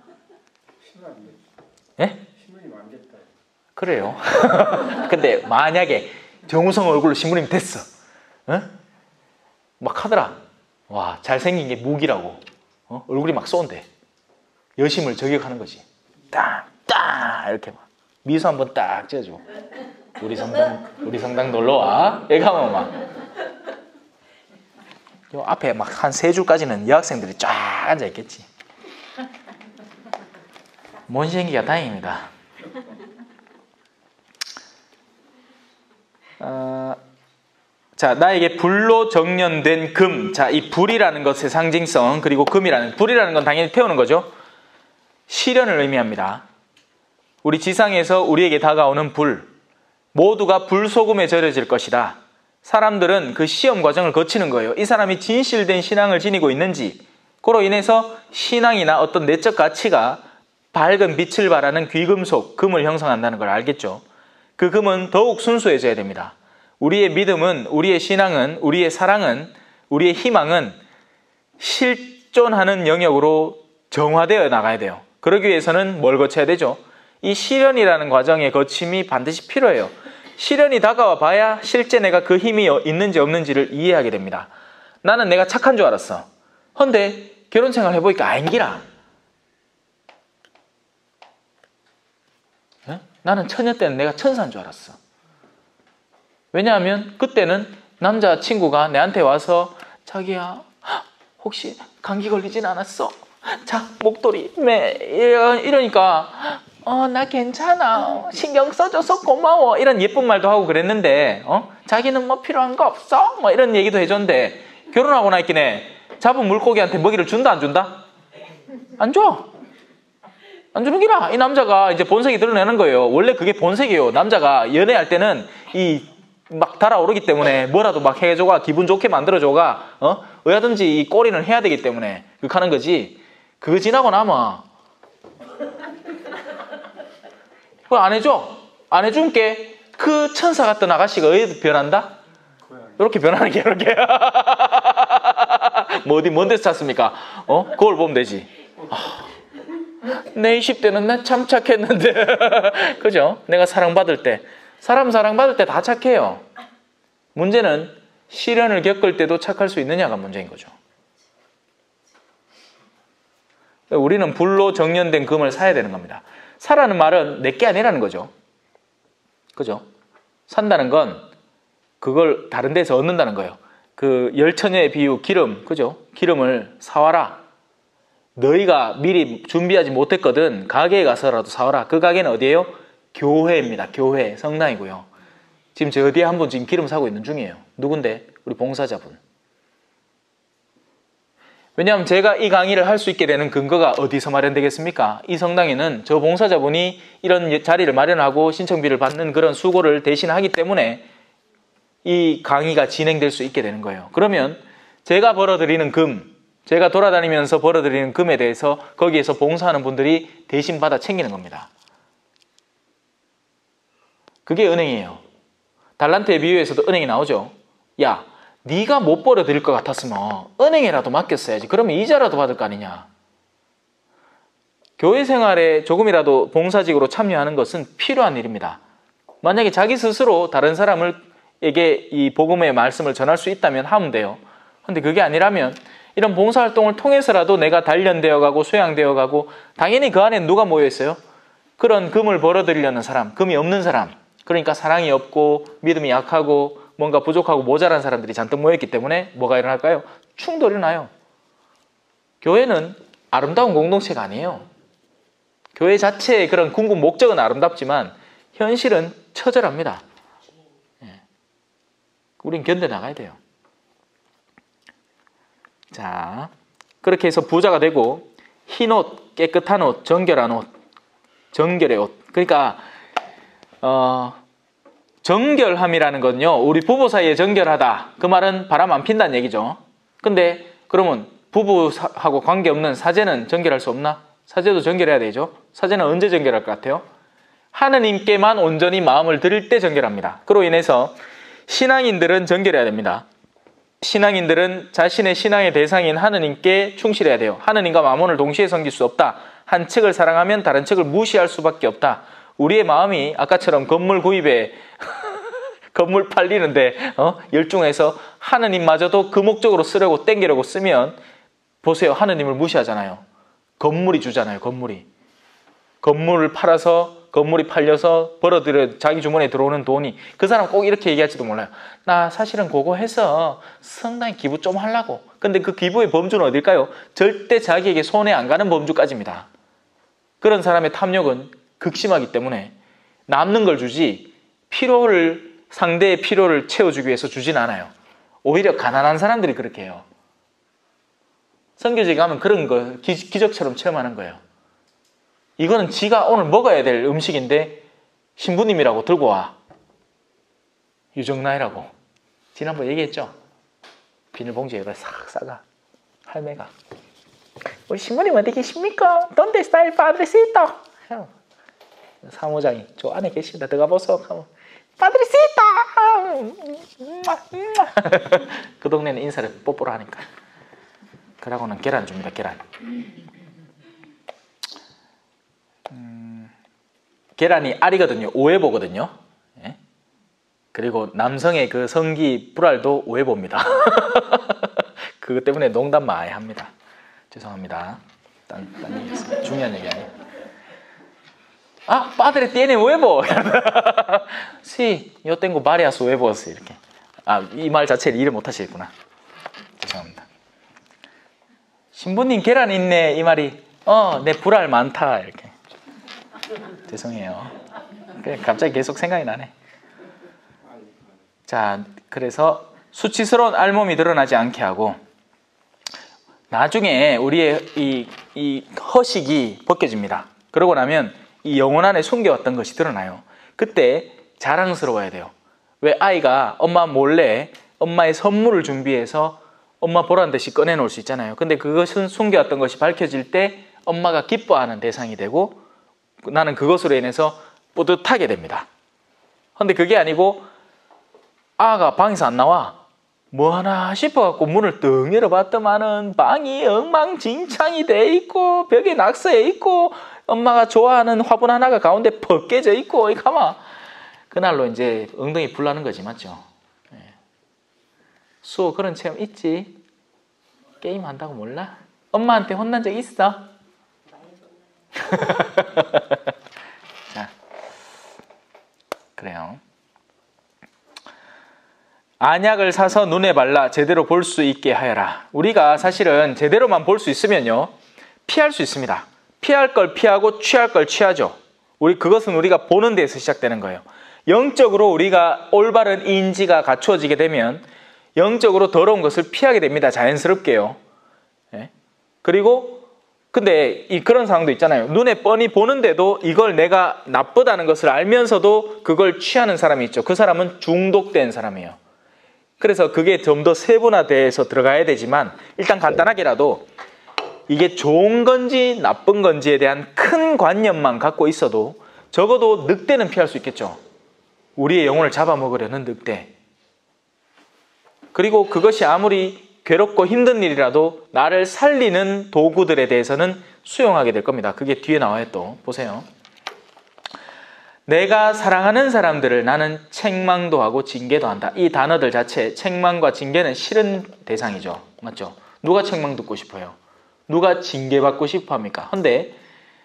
Speaker 2: 예? 그래요. 근데 만약에 정우성 얼굴로 신부님 됐어. 막 하더라. 와, 잘생긴 게 무기라고. 얼굴이 막 쏜대. 여심을 저격하는 거지. 딱 이렇게 막 미소 한번 딱 지어줘. 우리 성당 놀러 와. 이렇게 하면 막 요 앞에 막 한 3줄까지는 여학생들이 쫙 앉아 있겠지. 뭔 생기가 다행입니다. 자, 나에게 불로 정련된 금. 자, 이 불이라는 것의 상징성, 그리고 불이라는 건 당연히 태우는 거죠. 시련을 의미합니다. 우리 지상에서 우리에게 다가오는 불, 모두가 불소금에 절여질 것이다. 사람들은 그 시험 과정을 거치는 거예요. 이 사람이 진실된 신앙을 지니고 있는지, 그로 인해서 신앙이나 어떤 내적 가치가 밝은 빛을 발하는 귀금속, 금을 형성한다는 걸 알겠죠. 그 금은 더욱 순수해져야 됩니다. 우리의 믿음은, 우리의 신앙은, 우리의 사랑은, 우리의 희망은 실존하는 영역으로 정화되어 나가야 돼요. 그러기 위해서는 뭘 거쳐야 되죠? 이 시련이라는 과정의 거침이 반드시 필요해요. 시련이 다가와 봐야 실제 내가 그 힘이 있는지 없는지를 이해하게 됩니다. 나는 내가 착한 줄 알았어. 헌데 결혼 생활 해보니까 아닌기라. 나는 처녀 때는 내가 천사인 줄 알았어. 왜냐하면 그때는 남자친구가 내한테 와서 자기야 혹시 감기 걸리진 않았어? 자 목도리 이러니까 나 괜찮아. 신경 써줘서 고마워. 이런 예쁜 말도 하고 그랬는데 자기는 뭐 필요한 거 없어? 뭐 이런 얘기도 해줬는데 결혼하고 나있기네 잡은 물고기한테 먹이를 준다 안 준다? 안 줘. 안 주는 기라. 이 남자가 이제 본색이 드러내는 거예요. 원래 그게 본색이에요. 남자가 연애할 때는 막 달아오르기 때문에 뭐라도 막 해줘가 기분 좋게 만들어줘가 어야든지 이 꼬리는 해야 되기 때문에 그렇게 하는 거지. 그거 지나고 나면 그거 안 해줘. 안 해준 게 그 천사 같던 아가씨가 어디 변한다? 이렇게 변하는 게 이렇게. 뭐 어디 먼 데서 찾습니까? 그걸 보면 되지. 내 20대는 나 참 착했는데. 그죠? 내가 사랑받을 때. 사람 사랑받을 때 다 착해요. 문제는 시련을 겪을 때도 착할 수 있느냐가 문제인 거죠. 우리는 불로 정련된 금을 사야 되는 겁니다. 사라는 말은 내게 아니라는 거죠. 그죠? 산다는 건 그걸 다른 데서 얻는다는 거예요. 그 열처녀의 비유, 기름, 그죠? 기름을 사와라. 너희가 미리 준비하지 못했거든. 가게에 가서라도 사와라. 그 가게는 어디예요? 교회입니다. 교회, 성당이고요. 지금 저 어디에 한 분 지금 기름 사고 있는 중이에요. 누군데? 우리 봉사자분. 왜냐하면 제가 이 강의를 할 수 있게 되는 근거가 어디서 마련되겠습니까? 이 성당에는 저 봉사자분이 이런 자리를 마련하고 신청비를 받는 그런 수고를 대신하기 때문에 이 강의가 진행될 수 있게 되는 거예요. 그러면 제가 벌어들이는 금, 제가 돌아다니면서 벌어들이는 금에 대해서 거기에서 봉사하는 분들이 대신 받아 챙기는 겁니다. 그게 은행이에요. 달란트의 비유에서도 은행이 나오죠. 야, 네가 못 벌어들일 것 같았으면 은행에라도 맡겼어야지. 그러면 이자라도 받을 거 아니냐. 교회 생활에 조금이라도 봉사직으로 참여하는 것은 필요한 일입니다. 만약에 자기 스스로 다른 사람에게 이 복음의 말씀을 전할 수 있다면 하면 돼요. 그런데 그게 아니라면 이런 봉사활동을 통해서라도 내가 단련되어 가고 소양되어 가고, 당연히 그 안에 누가 모여 있어요? 그런 금을 벌어들이려는 사람, 금이 없는 사람, 그러니까 사랑이 없고 믿음이 약하고 뭔가 부족하고 모자란 사람들이 잔뜩 모였기 때문에 뭐가 일어날까요? 충돌이 나요. 교회는 아름다운 공동체가 아니에요. 교회 자체의 그런 궁극 목적은 아름답지만 현실은 처절합니다. 우린 견뎌나가야 돼요. 자, 그렇게 해서 부자가 되고 흰 옷, 깨끗한 옷, 정결한 옷, 정결의 옷. 그러니까 정결함이라는 건요, 우리 부부 사이에 정결하다, 그 말은 바람 안 핀다는 얘기죠. 근데 그러면 부부하고 관계없는 사제는 정결할 수 없나? 사제도 정결해야 되죠. 사제는 언제 정결할 것 같아요? 하느님께만 온전히 마음을 드릴 때 정결합니다. 그로 인해서 신앙인들은 정결해야 됩니다. 신앙인들은 자신의 신앙의 대상인 하느님께 충실해야 돼요. 하느님과 마몬을 동시에 섬길 수 없다. 한 측을 사랑하면 다른 측을 무시할 수밖에 없다. 우리의 마음이 아까처럼 건물 구입에 건물 팔리는데 열중해서 하느님마저도 그 목적으로 쓰려고 땡기려고 쓰면 보세요. 하느님을 무시하잖아요. 건물이 주잖아요. 건물을 팔아서, 건물이 팔려서 벌어들여 자기 주머니에 들어오는 돈이, 그 사람 꼭 이렇게 얘기할지도 몰라요. 나 사실은 그거 해서 성당에 기부 좀 하려고. 근데 그 기부의 범주는 어딜까요? 절대 자기에게 손해 안 가는 범주까지입니다. 그런 사람의 탐욕은 극심하기 때문에 남는 걸 주지, 상대의 필요를 채워주기 위해서 주진 않아요. 오히려 가난한 사람들이 그렇게 해요. 선교지에 가면 그런 거 기적처럼 체험하는 거예요. 이거는 지가 오늘 먹어야 될 음식인데 신부님이라고 들고 와. 유정나이라고. 지난번에 얘기했죠? 비닐봉지에 여기다 싹 싸가. 할매가. 우리 신부님 어디 계십니까? ¿Dónde está el padrecito? 사무장이 저 안에 계십니다. 들어가 보소. padrecito! 그 동네는 인사를 뽀뽀로 하니까. 그러고는 계란 줍니다. 계란. 계란이 알이거든요. 오해보거든요. 예? 그리고 남성의 그 성기 불알도 오해보입니다. 그것 때문에 농담 많이 합니다. 죄송합니다. 딴 얘기였어요. 중요한 얘기 아니에요. padre tiene huevo. Sí, yo tengo varias huevos. 이렇게. 이 말 자체를 이해를 못 하시겠구나. 죄송합니다. 신부님 계란 있네. 이 말이 내 불알 많다. 이렇게. 죄송해요. 갑자기 계속 생각이 나네. 자, 그래서 수치스러운 알몸이 드러나지 않게 하고, 나중에 우리의 이 허식이 벗겨집니다. 그러고 나면 이 영혼 안에 숨겨왔던 것이 드러나요. 그때 자랑스러워야 돼요. 왜 아이가 엄마 몰래 엄마의 선물을 준비해서 엄마 보란 듯이 꺼내놓을 수 있잖아요. 근데 그것은 숨겨왔던 것이 밝혀질 때 엄마가 기뻐하는 대상이 되고 나는 그것으로 인해서 뿌듯하게 됩니다. 근데 그게 아니고 아가 방에서 안 나와. 뭐 하나 싶어갖고 문을 뜬 열어봤더만은 방이 엉망진창이 돼 있고 벽에 낙서해 있고 엄마가 좋아하는 화분 하나가 가운데 퍽 깨져 있고 이 가마. 그날로 이제 엉덩이 불나는 거지, 맞죠? 수호 그런 체험 있지? 게임 한다고 몰라? 엄마한테 혼난 적 있어? 자, 그래요. 안약을 사서 눈에 발라 제대로 볼 수 있게 하여라. 우리가 사실은 제대로만 볼 수 있으면요, 피할 수 있습니다. 피할 걸 피하고 취할 걸 취하죠. 그것은 우리가 보는 데에서 시작되는 거예요. 영적으로 우리가 올바른 인지가 갖추어지게 되면 영적으로 더러운 것을 피하게 됩니다. 자연스럽게요. 그리고 근데 그런 상황도 있잖아요. 눈에 뻔히 보는데도 이걸 내가 나쁘다는 것을 알면서도 그걸 취하는 사람이 있죠. 그 사람은 중독된 사람이에요. 그래서 그게 좀 더 세분화돼서 들어가야 되지만 일단 간단하게라도 이게 좋은 건지 나쁜 건지에 대한 큰 관념만 갖고 있어도 적어도 늑대는 피할 수 있겠죠. 우리의 영혼을 잡아먹으려는 늑대. 그리고 그것이 아무리 괴롭고 힘든 일이라도 나를 살리는 도구들에 대해서는 수용하게 될 겁니다. 그게 뒤에 나와요. 또 보세요. 내가 사랑하는 사람들을 나는 책망도 하고 징계도 한다. 이 단어들 자체, 책망과 징계는 싫은 대상이죠. 맞죠? 누가 책망 듣고 싶어요? 누가 징계받고 싶어 합니까? 근데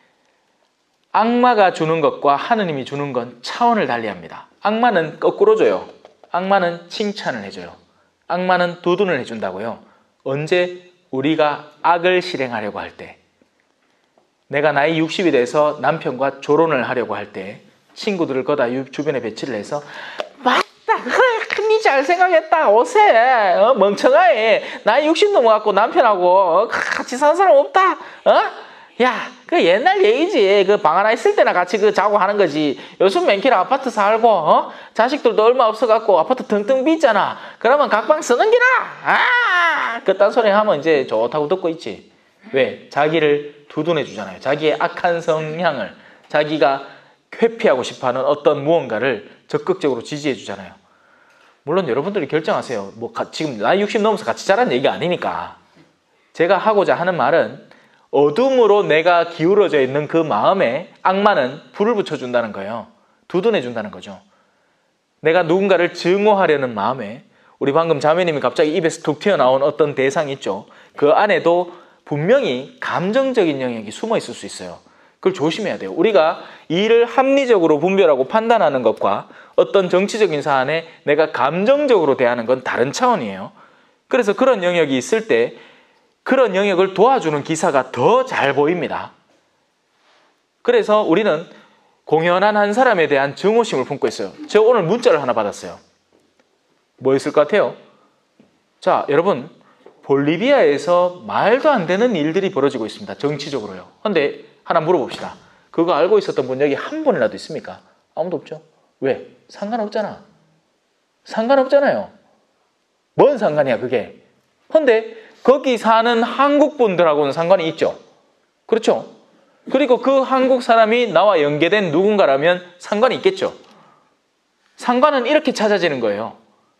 Speaker 2: 악마가 주는 것과 하느님이 주는 건 차원을 달리합니다. 악마는 거꾸로 줘요. 악마는 칭찬을 해줘요. 악마는 두둔을 해준다고요. 언제? 우리가 악을 실행하려고 할 때. 내가 나이 60이 돼서 남편과 결혼을 하려고 할 때 친구들을 거다 주변에 배치를 해서 맞다 그래 니 잘 생각했다 오세 멍청하게 나이 60 넘어갖고 남편하고 같이 사는 사람 없다 야 그 옛날 얘기지 그 방 하나 있을 때나 같이 그 자고 하는 거지 요즘 맨키로 아파트 살고 자식들도 얼마 없어갖고 아파트 텅텅 빚잖아 그러면 각방 쓰는 기라 그딴 소리 하면 이제 좋다고 듣고 있지 왜? 자기를 두둔해 주잖아요 자기의 악한 성향을 자기가 회피하고 싶어하는 어떤 무언가를 적극적으로 지지해 주잖아요 물론 여러분들이 결정하세요 뭐 지금 나이 60 넘어서 같이 자라는 얘기가 아니니까 제가 하고자 하는 말은 어둠으로 내가 기울어져 있는 그 마음에 악마는 불을 붙여준다는 거예요 두둔해 준다는 거죠 내가 누군가를 증오하려는 마음에 우리 방금 자매님이 갑자기 입에서 툭 튀어나온 어떤 대상이 있죠 그 안에도 분명히 감정적인 영역이 숨어 있을 수 있어요 그걸 조심해야 돼요 우리가 이를 합리적으로 분별하고 판단하는 것과 어떤 정치적인 사안에 내가 감정적으로 대하는 건 다른 차원이에요 그래서 그런 영역이 있을 때 그런 영역을 도와주는 기사가 더 잘 보입니다 그래서 우리는 공연한 한 사람에 대한 증오심을 품고 있어요 제가 오늘 문자를 하나 받았어요 뭐였을 것 같아요? 자 여러분 볼리비아에서 말도 안 되는 일들이 벌어지고 있습니다 정치적으로요 근데 하나 물어봅시다 그거 알고 있었던 분 여기 한 분이라도 있습니까? 아무도 없죠 왜? 상관없잖아 상관없잖아요 뭔 상관이야 그게 근데 거기 사는 한국 분들하고는 상관이 있죠 그렇죠? 그리고 그 한국 사람이 나와 연계된 누군가라면 상관이 있겠죠 상관은 이렇게 찾아지는 거예요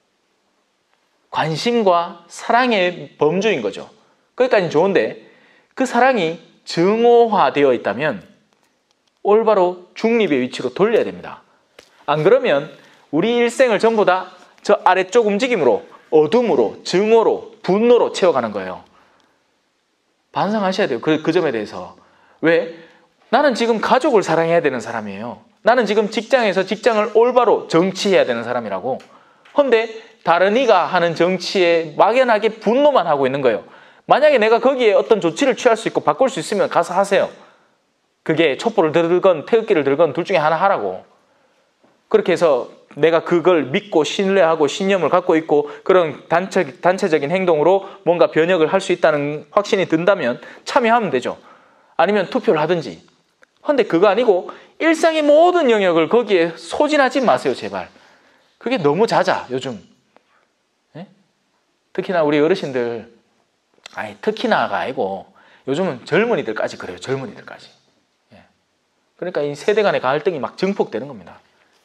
Speaker 2: 관심과 사랑의 범주인 거죠 거기까지는 좋은데 그 사랑이 증오화되어 있다면 올바로 중립의 위치로 돌려야 됩니다 안 그러면 우리 일생을 전부 다 저 아래쪽 움직임으로 어둠으로 증오로 분노로 채워가는 거예요 반성하셔야 돼요 그 점에 대해서 왜? 나는 지금 가족을 사랑해야 되는 사람이에요 나는 지금 직장에서 직장을 올바로 정치해야 되는 사람이라고 근데 다른 이가 하는 정치에 막연하게 분노만 하고 있는 거예요 만약에 내가 거기에 어떤 조치를 취할 수 있고 바꿀 수 있으면 가서 하세요 그게 촛불을 들건 태극기를 들건 둘 중에 하나 하라고 그렇게 해서 내가 그걸 믿고 신뢰하고 신념을 갖고 있고 그런 단체적인 행동으로 뭔가 변혁을 할 수 있다는 확신이 든다면 참여하면 되죠 아니면 투표를 하든지 근데 그거 아니고 일상의 모든 영역을 거기에 소진하지 마세요 제발 그게 너무 잦아 요즘 예? 특히나 우리 어르신들 아니 특히나가 아니고 요즘은 젊은이들까지 그래요 젊은이들까지 예. 그러니까 이 세대 간의 갈등이 막 증폭되는 겁니다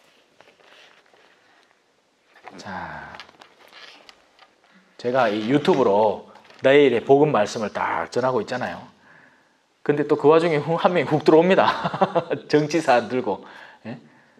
Speaker 2: 자, 제가 이 유튜브로 내일의 복음 말씀을 딱 전하고 있잖아요. 근데 또 그 와중에 한 명이 훅 들어옵니다. 정치사 들고. 예?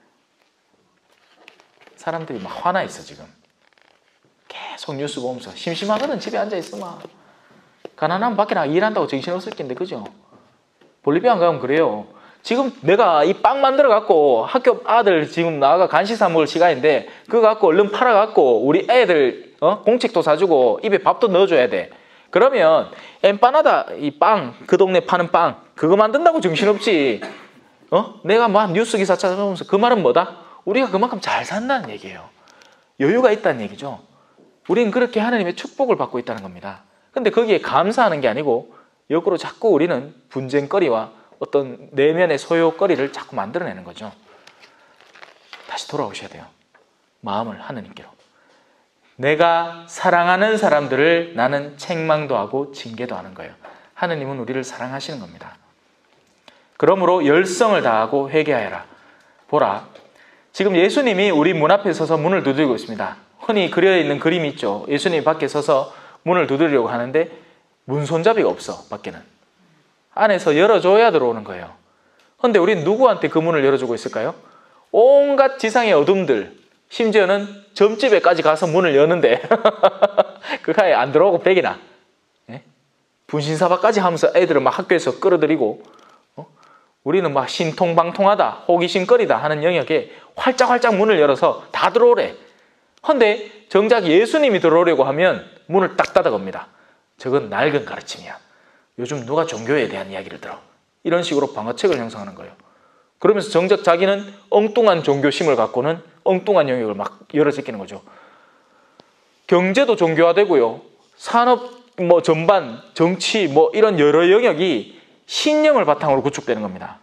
Speaker 2: 사람들이 막 화나 있어 지금. 계속 뉴스 보면서 심심하거든 집에 앉아있어 막. 가난하면 밖에 나가 일한다고 정신없을 텐데 그죠? 볼리비아 안 가면 그래요. 지금 내가 이 빵 만들어 갖고 학교 아들 지금 나가 간식 사 먹을 시간인데 그거 갖고 얼른 팔아 갖고 우리 애들 공책도 사주고 입에 밥도 넣어줘야 돼. 그러면 엠파나다 이 빵 그 동네 파는 빵 그거 만든다고 정신없지. 내가 막 뉴스 기사 찾아보면서 그 말은 뭐다? 우리가 그만큼 잘 산다는 얘기예요. 여유가 있다는 얘기죠. 우리는 그렇게 하나님의 축복을 받고 있다는 겁니다. 근데 거기에 감사하는 게 아니고 역으로 자꾸 우리는 분쟁거리와 어떤 내면의 소요거리를 자꾸 만들어내는 거죠. 다시 돌아오셔야 돼요. 마음을 하느님께로. 내가 사랑하는 사람들을 나는 책망도 하고 징계도 하는 거예요. 하느님은 우리를 사랑하시는 겁니다. 그러므로 열성을 다하고 회개하여라. 보라, 지금 예수님이 우리 문 앞에 서서 문을 두드리고 있습니다. 흔히 그려있는 그림이 있죠. 예수님이 밖에 서서 문을 두드리려고 하는데 문 손잡이가 없어, 밖에는. 안에서 열어줘야 들어오는 거예요. 그런데 우린 누구한테 그 문을 열어주고 있을까요? 온갖 지상의 어둠들, 심지어는 점집에까지 가서 문을 여는데 그가에 안 들어오고 백이나 분신사바까지 하면서 애들을 막 학교에서 끌어들이고 우리는 막 신통방통하다, 호기심거리다 하는 영역에 활짝활짝 문을 열어서 다 들어오래. 그런데 정작 예수님이 들어오려고 하면 문을 딱 닫아 겁니다. 저건 낡은 가르침이야. 요즘 누가 종교에 대한 이야기를 들어? 이런 식으로 방어책을 형성하는 거예요. 그러면서 정작 자기는 엉뚱한 종교심을 갖고는 엉뚱한 영역을 막 열어제끼는 거죠. 경제도 종교화되고요. 산업 뭐 전반, 정치 뭐 이런 여러 영역이 신념을 바탕으로 구축되는 겁니다.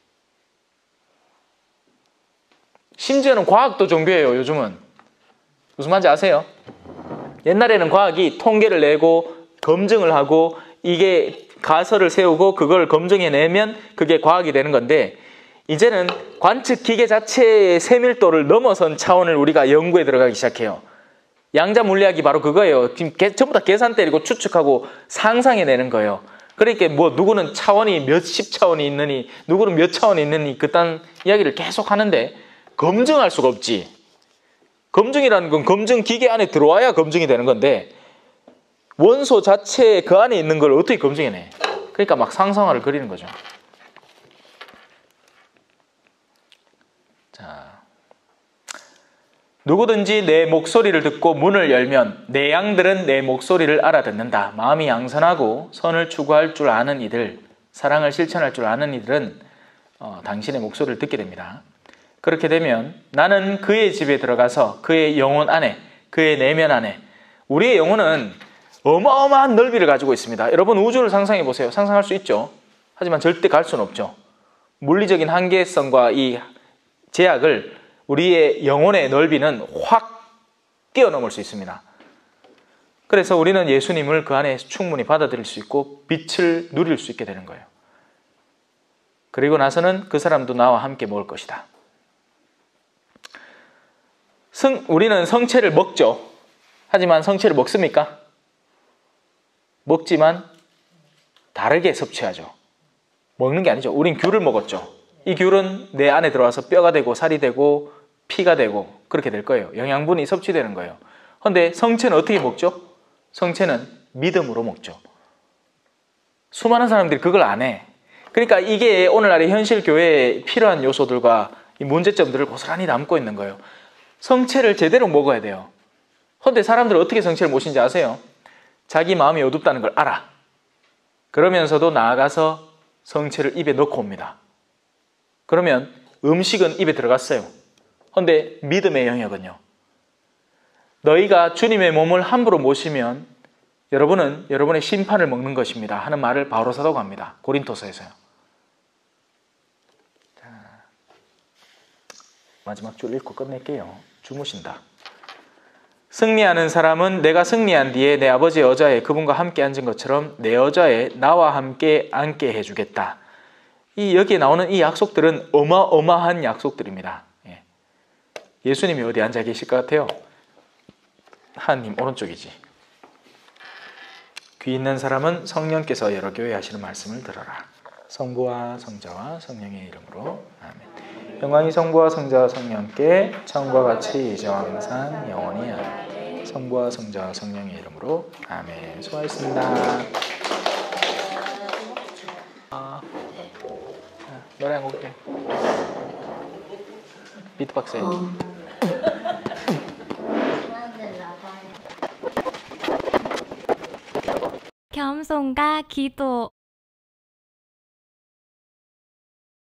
Speaker 2: 심지어는 과학도 종교예요, 요즘은. 무슨 말인지 아세요? 옛날에는 과학이 통계를 내고 검증을 하고 이게 가설을 세우고 그걸 검증해내면 그게 과학이 되는 건데, 이제는 관측 기계 자체의 세밀도를 넘어선 차원을 우리가 연구에 들어가기 시작해요. 양자 물리학이 바로 그거예요. 지금 전부 다 계산 때리고 추측하고 상상해내는 거예요. 그러니까 뭐 누구는 차원이 몇십 차원이 있느니 누구는 몇 차원이 있느니 그딴 이야기를 계속 하는데 검증할 수가 없지. 검증이라는 건 검증 기계 안에 들어와야 검증이 되는 건데 원소 자체 그 안에 있는 걸 어떻게 검증해내? 그러니까 막 상상화를 그리는 거죠. 자, 누구든지 내 목소리를 듣고 문을 열면 내 양들은 내 목소리를 알아듣는다. 마음이 양선하고 선을 추구할 줄 아는 이들, 사랑을 실천할 줄 아는 이들은 당신의 목소리를 듣게 됩니다. 그렇게 되면 나는 그의 집에 들어가서 그의 영혼 안에, 그의 내면 안에, 우리의 영혼은 어마어마한 넓이를 가지고 있습니다. 여러분 우주를 상상해 보세요. 상상할 수 있죠. 하지만 절대 갈 수는 없죠. 물리적인 한계성과 이 제약을 우리의 영혼의 넓이는 확 뛰어넘을 수 있습니다. 그래서 우리는 예수님을 그 안에 충분히 받아들일 수 있고 빛을 누릴 수 있게 되는 거예요. 그리고 나서는 그 사람도 나와 함께 먹을 것이다. 우리는 성체를 먹죠. 하지만 성체를 먹습니까? 먹지만 다르게 섭취하죠. 먹는 게 아니죠. 우린 귤을 먹었죠. 이 귤은 내 안에 들어와서 뼈가 되고 살이 되고 피가 되고 그렇게 될 거예요. 영양분이 섭취되는 거예요. 그런데 성체는 어떻게 먹죠? 성체는 믿음으로 먹죠. 수많은 사람들이 그걸 안 해. 그러니까 이게 오늘날의 현실 교회에 필요한 요소들과 이 문제점들을 고스란히 담고 있는 거예요. 성체를 제대로 먹어야 돼요. 그런데 사람들은 어떻게 성체를 모시는지 아세요? 자기 마음이 어둡다는 걸 알아. 그러면서도 나아가서 성체를 입에 넣고 옵니다. 그러면 음식은 입에 들어갔어요. 그런데 믿음의 영역은요. 너희가 주님의 몸을 함부로 모시면 여러분은 여러분의 심판을 먹는 것입니다 하는 말을 바울로 사도가 합니다. 고린토서에서요. 자, 마지막 줄 읽고 끝낼게요. 주무신다. 승리하는 사람은 내가 승리한 뒤에 내 아버지의 여자에 그분과 함께 앉은 것처럼 내 여자에 나와 함께 앉게 해주겠다. 여기에 나오는 이 약속들은 어마어마한 약속들입니다. 예수님이 어디 앉아 계실 것 같아요? 하나님 오른쪽이지. 귀 있는 사람은 성령께서 여러 교회 하시는 말씀을 들어라. 성부와 성자와 성령의 이름으로 아멘. 영광이 성부와 성자와 성령께 처음과 같이 이제와 항상 영원히 아멘. 성부와 성자와 성령의 이름으로 아멘. 수고하셨습니다. 노래 한 곡 해. 비트박스 해.
Speaker 3: 겸손과 기도.